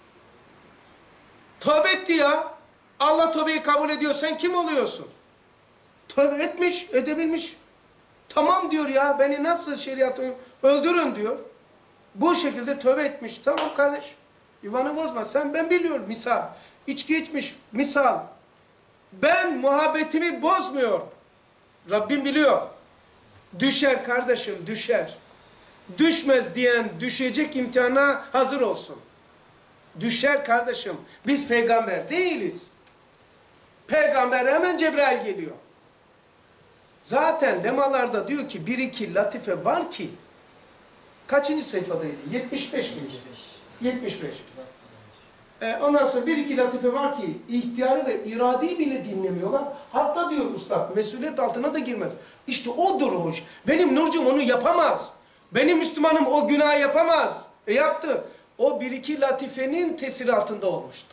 Tövbe etti ya. Allah tövbeyi kabul ediyor. Sen kim oluyorsun? Tövbe etmiş, edebilmiş. Tamam diyor ya beni nasıl şeriatı öldürün diyor. Bu şekilde tövbe etmiş. Tamam kardeş. Yuvanı bozma. Sen ben biliyorum misal. İçki içmiş misal. Ben muhabbetimi bozmuyorum. Rabbim biliyor. Düşer kardeşim düşer. Düşmez diyen düşecek imtihana hazır olsun. Düşer kardeşim. Biz peygamber değiliz. Peygamber hemen Cebrail geliyor. Zaten lemalarda diyor ki bir iki latife var ki kaçıncı sayfadaydı? yetmiş beş miydi? yetmiş beş. Ee, ondan sonra bir iki latife var ki ihtiyarı ve iradeyi bile dinlemiyorlar. Hatta diyor ustad mesuliyet altına da girmez. İşte odur hoş. Benim Nurcum onu yapamaz. Benim Müslümanım o günah yapamaz. E yaptı. O bir iki latifenin tesiri altında olmuştur.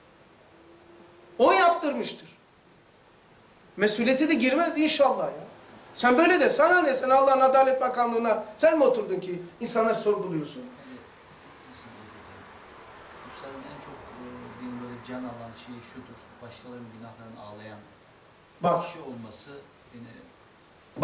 O yaptırmıştır. Mesuliyete de girmez inşallah ya. Sen böyle de sana ne? Sen Allah'ın Adalet Bakanlığı'na sen mi oturdun ki insanlar sorguluyorsun? Üstadın en çok e, benim böyle can alan şey şudur. Başkalarının günahlarını ağlayan Bak. kişi olması beni...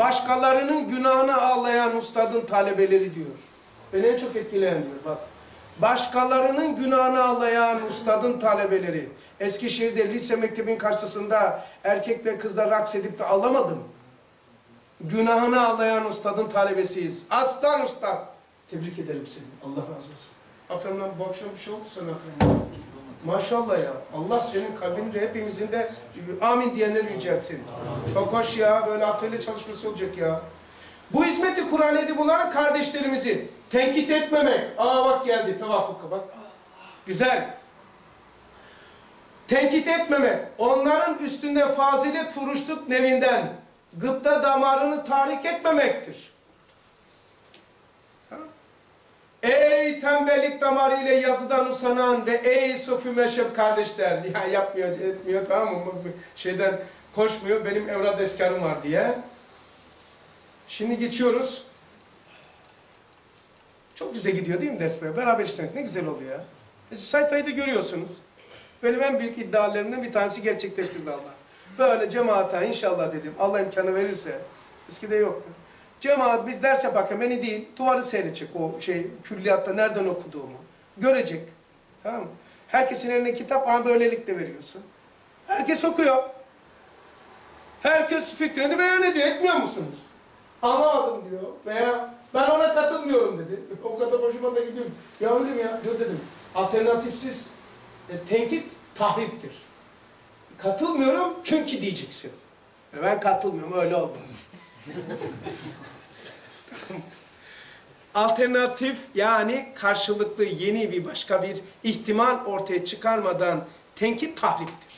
Başkalarının günahını ağlayan ustadın talebeleri diyor. Beni en çok etkileyen diyor. Bak. Başkalarının günahını ağlayan ustadın talebeleri. Eskişehir'de lise mektebin karşısında erkekle kızla raks edip de ağlamadım. Günahını ağlayan ustadın talebesiyiz. Aslan ustad. Tebrik ederim seni. Allah razı olsun. Aferin lan, bu akşam bir şey oldu sana aferin. Maşallah ya. Allah senin kalbini de hepimizin de amin diyenleri yüceltsin. Çok hoş ya. Böyle atölye çalışması olacak ya. Bu hizmeti Kur'an edip olan kardeşlerimizi tenkit etmemek. Aa bak geldi tevafuk bak. Güzel. Tenkit etmemek. Onların üstünde fazilet furuşluk nevinden gıpta damarını tahrik etmemektir. Ha? Ey tembellik damarıyla yazıdan usanan ve ey sofi meşrep kardeşler. Ya yapmıyor etmiyor tamam mı? Şeyden koşmuyor. Benim evlat eskarım var diye. Şimdi geçiyoruz. Çok güzel gidiyor değil mi ders böyle? Beraber işlemek ne güzel oluyor ya. E, sayfayı da görüyorsunuz. Benim en büyük iddialarımdan bir tanesi gerçekleştirdi Allah. Böyle cemaate inşallah dedim. Allah imkanı verirse. Eskide yoktu. Cemaat biz ders yaparken beni değil, duvarı seyredecek o şey külliyatta nereden okuduğumu. Görecek. Tamam mı? Herkesin eline kitap ama böylelikle veriyorsun. Herkes okuyor. Herkes fikrini beyan ediyor. Etmiyor musunuz? Anlamadım diyor. Veya ben ona katılmıyorum dedi. O kadar hoşuma da gidiyor. Ya öyle mi ya? Diyor dedim. Alternatifsiz e, tenkit tahriptir. Katılmıyorum çünkü diyeceksin. Yani ben katılmıyorum. Öyle olmaz. Alternatif yani karşılıklı yeni bir başka bir ihtimal ortaya çıkarmadan tenkit tahriptir.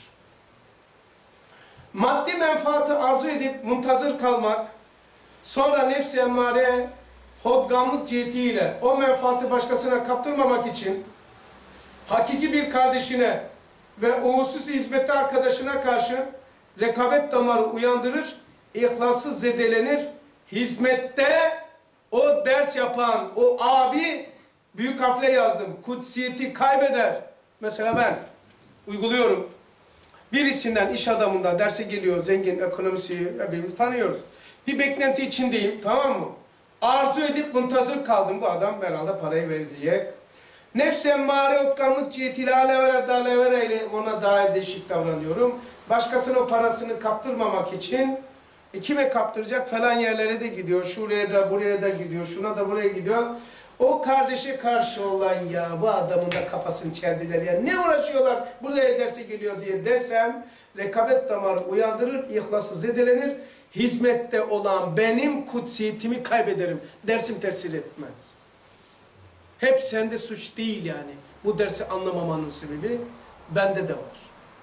Maddi menfaati arzu edip muntazır kalmak, sonra nefs-i emmare hodgamlık cihetiyle o menfaati başkasına kaptırmamak için hakiki bir kardeşine ve o hususi hizmette arkadaşına karşı rekabet damarı uyandırır, ihlası zedelenir, hizmette o ders yapan o abi büyük harfle yazdım, kutsiyeti kaybeder. Mesela ben uyguluyorum. Birisinden, iş adamından derse geliyor, zengin, ekonomisi hepimiz tanıyoruz. Bir beklenti içindeyim, tamam mı? Arzu edip muntazır kaldım, bu adam herhalde parayı verecek. Nefs-i emmare utkanlık cihetiyle alevere dalevere ile ona daha değişik davranıyorum. Başkasının parasını kaptırmamak için e, kime kaptıracak falan yerlere de gidiyor. Şuraya da buraya da gidiyor, şuna da buraya gidiyor. O kardeşe karşı olan ya bu adamın da kafasını çeldiler ya ne uğraşıyorlar buraya derse geliyor diye desem rekabet damarı uyandırır, ihlası zedelenir. Hizmette olan benim kutsiyetimi kaybederim. Dersim tesir etmez. Hep sende suç değil yani. Bu dersi anlamamanın sebebi bende de var.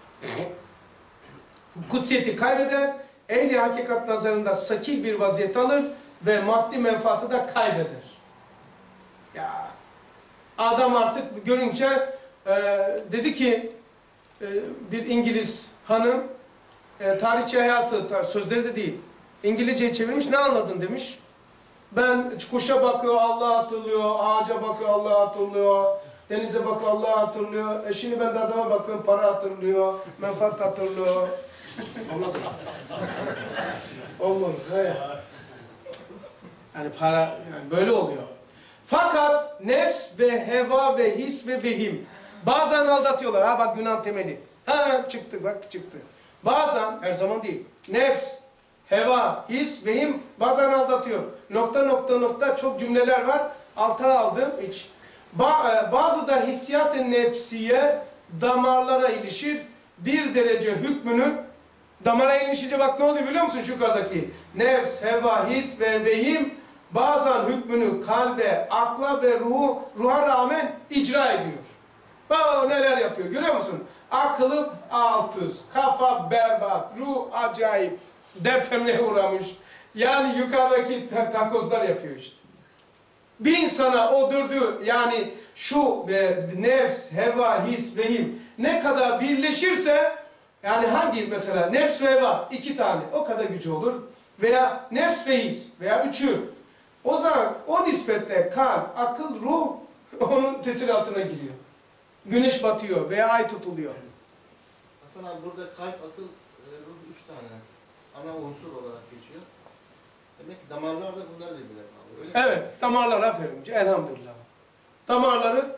Kutsiyeti kaybeder, ehli hakikat nazarında sakil bir vaziyet alır ve maddi menfaatı da kaybeder. Ya adam artık görünce e, dedi ki e, bir İngiliz hanım e, tarihçi hayatı sözleri de değil. İngilizce'ye çevirmiş ne anladın demiş. Ben kuşa bakıyor Allah hatırlıyor, ağaca bakıyor Allah hatırlıyor, denize bakıyor Allah hatırlıyor. E şimdi ben de adama bakıyorum para hatırlıyor, menfaat hatırlıyor. Olmadı. Olmadı. He. Yani para yani böyle oluyor. Fakat nefs ve heva ve his ve vehim bazen aldatıyorlar. Ha bak günah temeli. Ha çıktı bak çıktı. Bazen her zaman değil. Nefs, heva, his, vehim bazen aldatıyor. Nokta nokta nokta çok cümleler var. Alta aldım hiç. Ba bazı da hissiyat-ı nefsiye damarlara ilişir. Bir derece hükmünü damara ilişince bak ne oluyor biliyor musun şu yukarıdaki? Nefs, heva, his ve vehim bazen hükmünü kalbe, akla ve ruhu, ruha rağmen icra ediyor. Bak neler yapıyor görüyor musun? Aklı alt üst, kafa berbat, ruh acayip, depremle uğramış. Yani yukarıdaki takozlar yapıyor işte. Bir insana o durdu yani şu e, nefs, heva, his, vehim ne kadar birleşirse yani hangi mesela nefs ve heva iki tane o kadar gücü olur veya nefs ve his veya üçü o zaman o nispette kalp, akıl, ruh onun tesir altına giriyor. Güneş batıyor veya ay tutuluyor. Hasan abi burada kalp, akıl, e, ruh üç tane ana unsur olarak geçiyor. Demek ki damarlar da bunlar birbirine bağlı. Öyle Evet, mi? damarlar aferin. Elhamdülillah. Damarları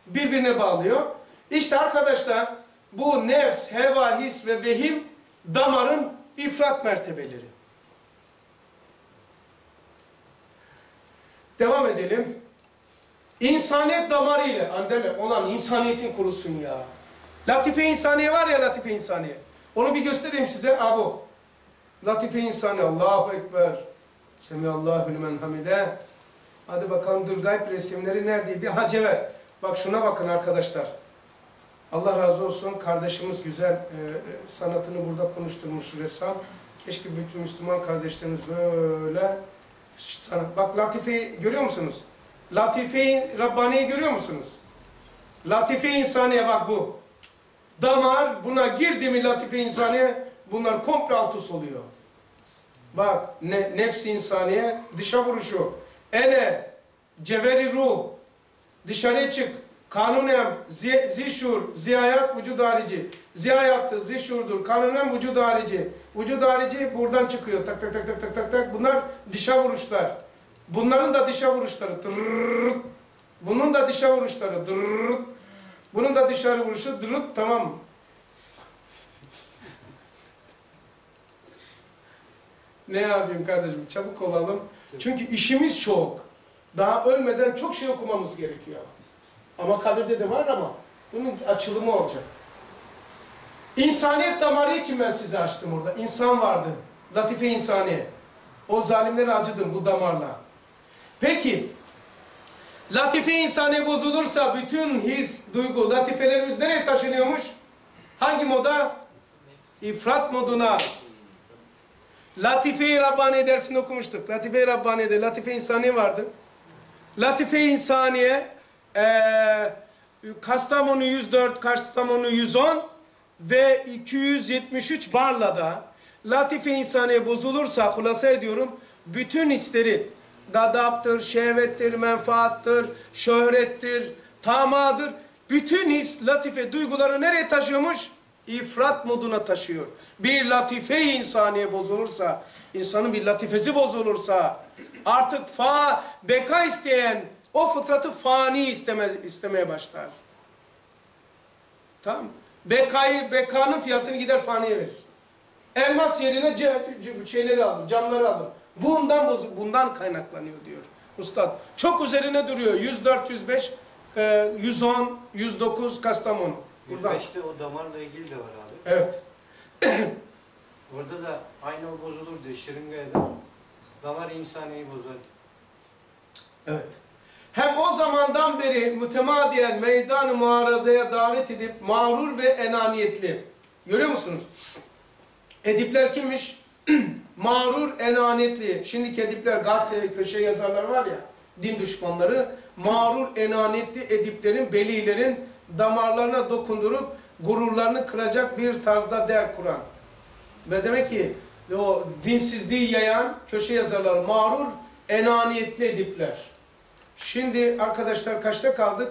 birbirine bağlıyor. İşte arkadaşlar bu nefs, heva, his ve vehim damarın ifrat mertebeleri. Devam edelim. İnsaniyet damarı ile andele olan insaniyetin kurusun ya. Latife insaniye var ya, latife insaniye. Onu bir göstereyim size. Abu. Latife insaniye. Allahu Ekber. Semiyallahu lümen hamide. Hadi bakalım dur, gayb resimleri neredeydi? Ha cevher. Bak şuna bakın arkadaşlar. Allah razı olsun. Kardeşimiz güzel e, sanatını burada konuşturmuş ressam. Keşke bütün Müslüman kardeşlerimiz böyle sanat. Bak Latife görüyor musunuz? Latife-i Rabbani'yi görüyor musunuz? Latife-i insaniye bak bu. Damar buna girdi mi latife-i insaniye, bunlar komple alt üst oluyor. Bak ne, nefs-i insaniye dışa vuruşu. Ene, cevheri ruh, dışarıya çık. Kanunem, zi, zişur, ziyayat, vücud harici. Ziyayattı, zişurdur. Kanunem, vücud harici. Vücud harici buradan çıkıyor. Tak tak tak tak tak tak tak. Bunlar dışa vuruşlar. Bunların da dışa vuruşları. Tırrrrt. Bunun da dışa vuruşları. Tırrrrt. Bunun da dışarı vuruşu. Tırrrrt. Tamam. Ne yapayım kardeşim? Çabuk olalım. Çünkü işimiz çok. Daha ölmeden çok şey okumamız gerekiyor. Ama kabirde de var ama bunun açılımı olacak. İnsaniyet damarı için ben size açtım orada. İnsan vardı. Latife insaniye. O zalimlere acıdım bu damarla. Peki, latife insaniye bozulursa bütün his, duygu, latifelerimiz nereye taşınıyormuş? Hangi moda? İfrat moduna. Latife-i Rabbani dersini okumuştuk. Latife-i Rabbani'de Latife-i insaniye vardı. Latife-i insaniye ee, Kastamonu yüz dört, Kastamonu yüz on ve iki yüz yetmiş üç Barla'da latife insaniye bozulursa, hulasa ediyorum, bütün hisleri, gadaptır, şehvettir, menfaattır, şöhrettir, tamadır, bütün his, latife, duyguları nereye taşıyormuş? İfrat moduna taşıyor. Bir latife insaniye bozulursa, insanın bir latifesi bozulursa, artık fa, beka isteyen, o fıtratı fani isteme, istemeye başlar. Tamam. Bekayı, bekanın fiyatını gider faniye verir. Elmas yerine şeyleri alır, camları alır. Bundan bundan kaynaklanıyor diyor Ustad. Çok üzerine duruyor. yüz dört, yüz beş, yüz on, yüz dokuz Kastamonu. Buradan. yüz beşte o damarla ilgili de var abi. Evet. Orada da aynı o bozulur diyor. Şırıngaya'da damar insaniyeyi bozar. Evet. Hem o zamandan beri mütemadiyen meydan-ı muharazaya davet edip mağrur ve enaniyetli. Görüyor musunuz? Edipler kimmiş? Mağrur, enaniyetli. Şimdiki edipler, gazete, köşe yazarlar var ya, din düşmanları, mağrur, enaniyetli ediplerin, belilerin damarlarına dokundurup gururlarını kıracak bir tarzda der Kur'an. Ve demek ki o dinsizliği yayan köşe yazarlar, mağrur, enaniyetli edipler. Şimdi arkadaşlar kaçta kaldık?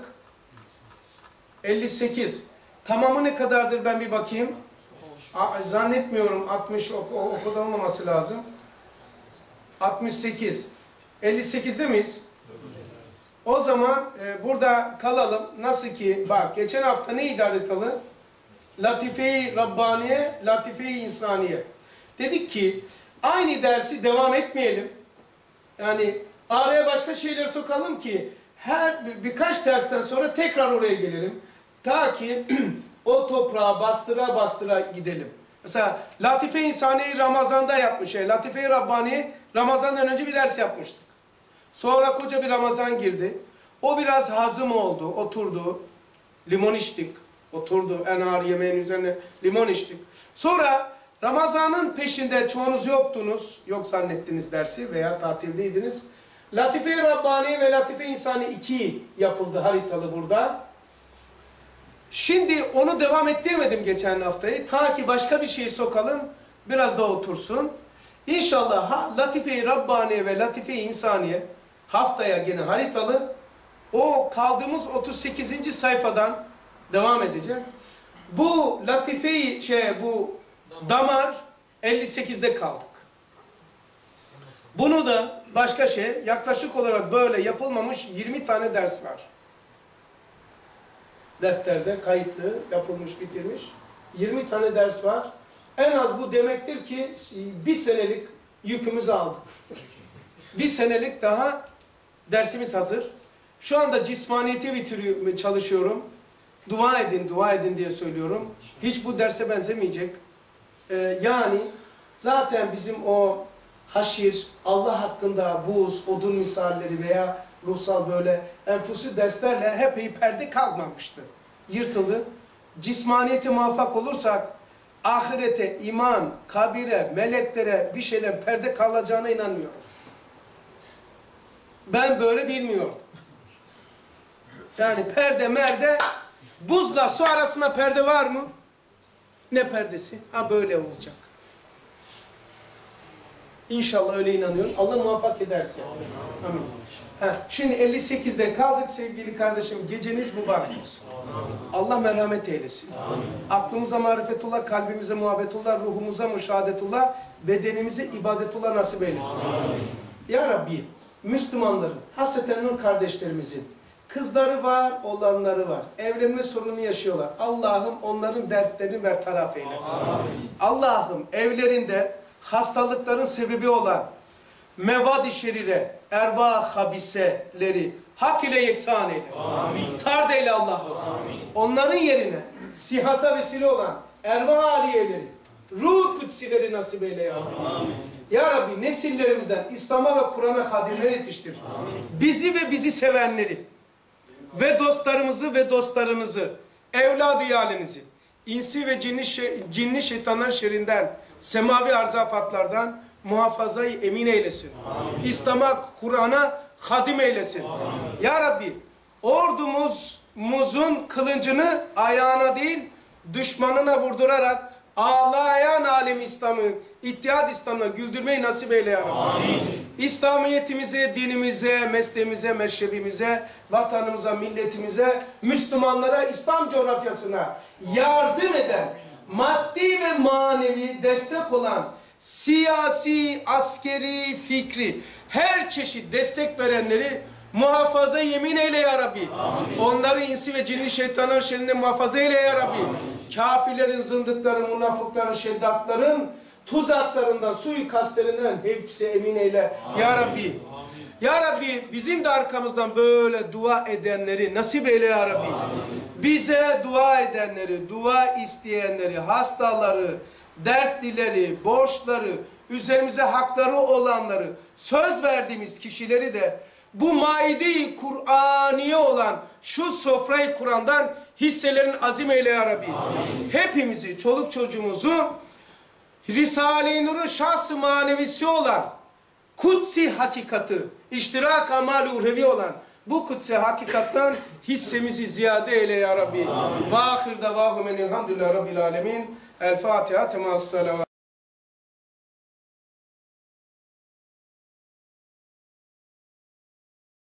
elli sekiz. Tamamı ne kadardır ben bir bakayım. A, zannetmiyorum altmış o, o, o kadar olmaması lazım. altmış sekiz. elli sekizde miyiz? O zaman e, burada kalalım. Nasıl ki bak geçen hafta ne idare talı? Latife-i Rabbaniye, Latife-i İnsaniye. Dedik ki aynı dersi devam etmeyelim. Yani araya başka şeyler sokalım ki her birkaç dersten sonra tekrar oraya gelelim. Ta ki o toprağa bastıra bastıra gidelim. Mesela Latife-i İnsaniye'yi Ramazan'da yapmış. Yani Latife-i Rabbani Ramazan'dan önce bir ders yapmıştık. Sonra koca bir Ramazan girdi. O biraz hazım oldu, oturdu. Limon içtik. Oturdu en ağır yemeğin üzerine limon içtik. Sonra Ramazan'ın peşinde çoğunuz yoktunuz. Yok zannettiniz dersi veya tatildeydiniz. Latife-i Rabbani ve Latife-i İnsani iki yapıldı haritalı burada. Şimdi onu devam ettirmedim geçen haftayı. Ta ki başka bir şey sokalım. Biraz da otursun. İnşallah ha, Latife-i Rabbani ve Latife-i İnsaniye haftaya gene haritalı. O kaldığımız otuz sekizinci sayfadan devam edeceğiz. Bu Latife-i şey, bu damar elli sekizde kaldık. Bunu da başka şey yaklaşık olarak böyle yapılmamış yirmi tane ders var. Defterde kayıtlı, yapılmış, bitirmiş. yirmi tane ders var. En az bu demektir ki bir senelik yükümüzü aldık. Bir senelik daha dersimiz hazır. Şu anda cismaniyete bitiriyorum, çalışıyorum. Dua edin, dua edin diye söylüyorum. Hiç bu derse benzemeyecek. Ee, yani zaten bizim o haşir, Allah hakkında buz, odun misalleri veya ruhsal böyle enfüsü derslerle hep perde kalmamıştı. Yırtıldı. Cismaniyete muvaffak olursak ahirete, iman, kabire, meleklere bir şeyler perde kalacağına inanmıyorum. Ben böyle bilmiyordum. Yani perde merde, buzla su arasında perde var mı? Ne perdesi? Ha böyle olacak. İnşallah öyle inanıyorum. Allah muvaffak ederse. Amin. Ha, şimdi elli sekizde kaldık sevgili kardeşim. Geceniz mübarek olsun. Allah merhamet eylesin. Amin. Aklımıza marifetullah, kalbimize muhabbetullah, ruhumuza müşahadetullah, bedenimize ibadetullah nasip eylesin. Amin. Ya Rabbi, Müslümanların, hasreten nur kardeşlerimizin kızları var, olanları var. Evlenme sorununu yaşıyorlar. Allah'ım onların dertlerini bertaraf eyle. Allah'ım evlerinde hastalıkların sebebi olan mevad-i şerire, erva habiseleri hak ile yeksan eyle. Amin. Tard eyle Allah'ım. Onların yerine sihata vesile olan erva aliyeleri, ruh kutsileri nasip eyle ya Rabbi. Amin. Ya Rabbi nesillerimizden İslam'a ve Kur'an'a hadimler yetiştir. Amin. Bizi ve bizi sevenleri ve dostlarımızı ve dostlarınızı, evladı iyalinizi, insi ve cinni, şe cinni şeytanların şerrinden, semavi arzafatlardan muhafazayı emin eylesin. İslam'a, Kur'an'a hadim eylesin. Amin. Ya Rabbi, ordumuzun kılıncını ayağına değil, düşmanına vurdurarak ağlayan alem İslam'ı, İttihad İslam'la güldürmeyi nasip eyle ya Rabbi. Amin. İslamiyetimize, dinimize, mesleğimize, meşrebimize, vatanımıza, milletimize, Müslümanlara, İslam coğrafyasına yardım eden, maddi ve manevi destek olan, siyasi, askeri, fikri, her çeşit destek verenleri muhafaza yemin eyle ya Rabbi. Amin. Onları insi ve cinli şeytanların şerrinden muhafaza eyle ya Rabbi. Amin. Kafirlerin, zındıkların, münafıkların, şeddatların, tuzaklarından, suikastlerinden hepsi emin eyle. Amin. Ya Rabbi. Amin. Ya Rabbi bizim de arkamızdan böyle dua edenleri nasip eyle ya Rabbi. Amin. Bize dua edenleri, dua isteyenleri, hastaları, dertlileri, borçları, üzerimize hakları olanları, söz verdiğimiz kişileri de bu maide-i Kur'aniye olan şu sofrayı Kur'an'dan hisselerin azim eyle ya Rabbi. Amin. Hepimizi, çoluk çocuğumuzu Risale-i Nur'un şahs-ı manevisi olan kutsi hakikati, iştirak amal-i uhrevi olan bu kutsi hakikattan hissemizi ziyade eyle ya Rabbi. Ve ahir davahum enelhamdülillahi rabbil alemin. El Fatiha. Temas-salavat.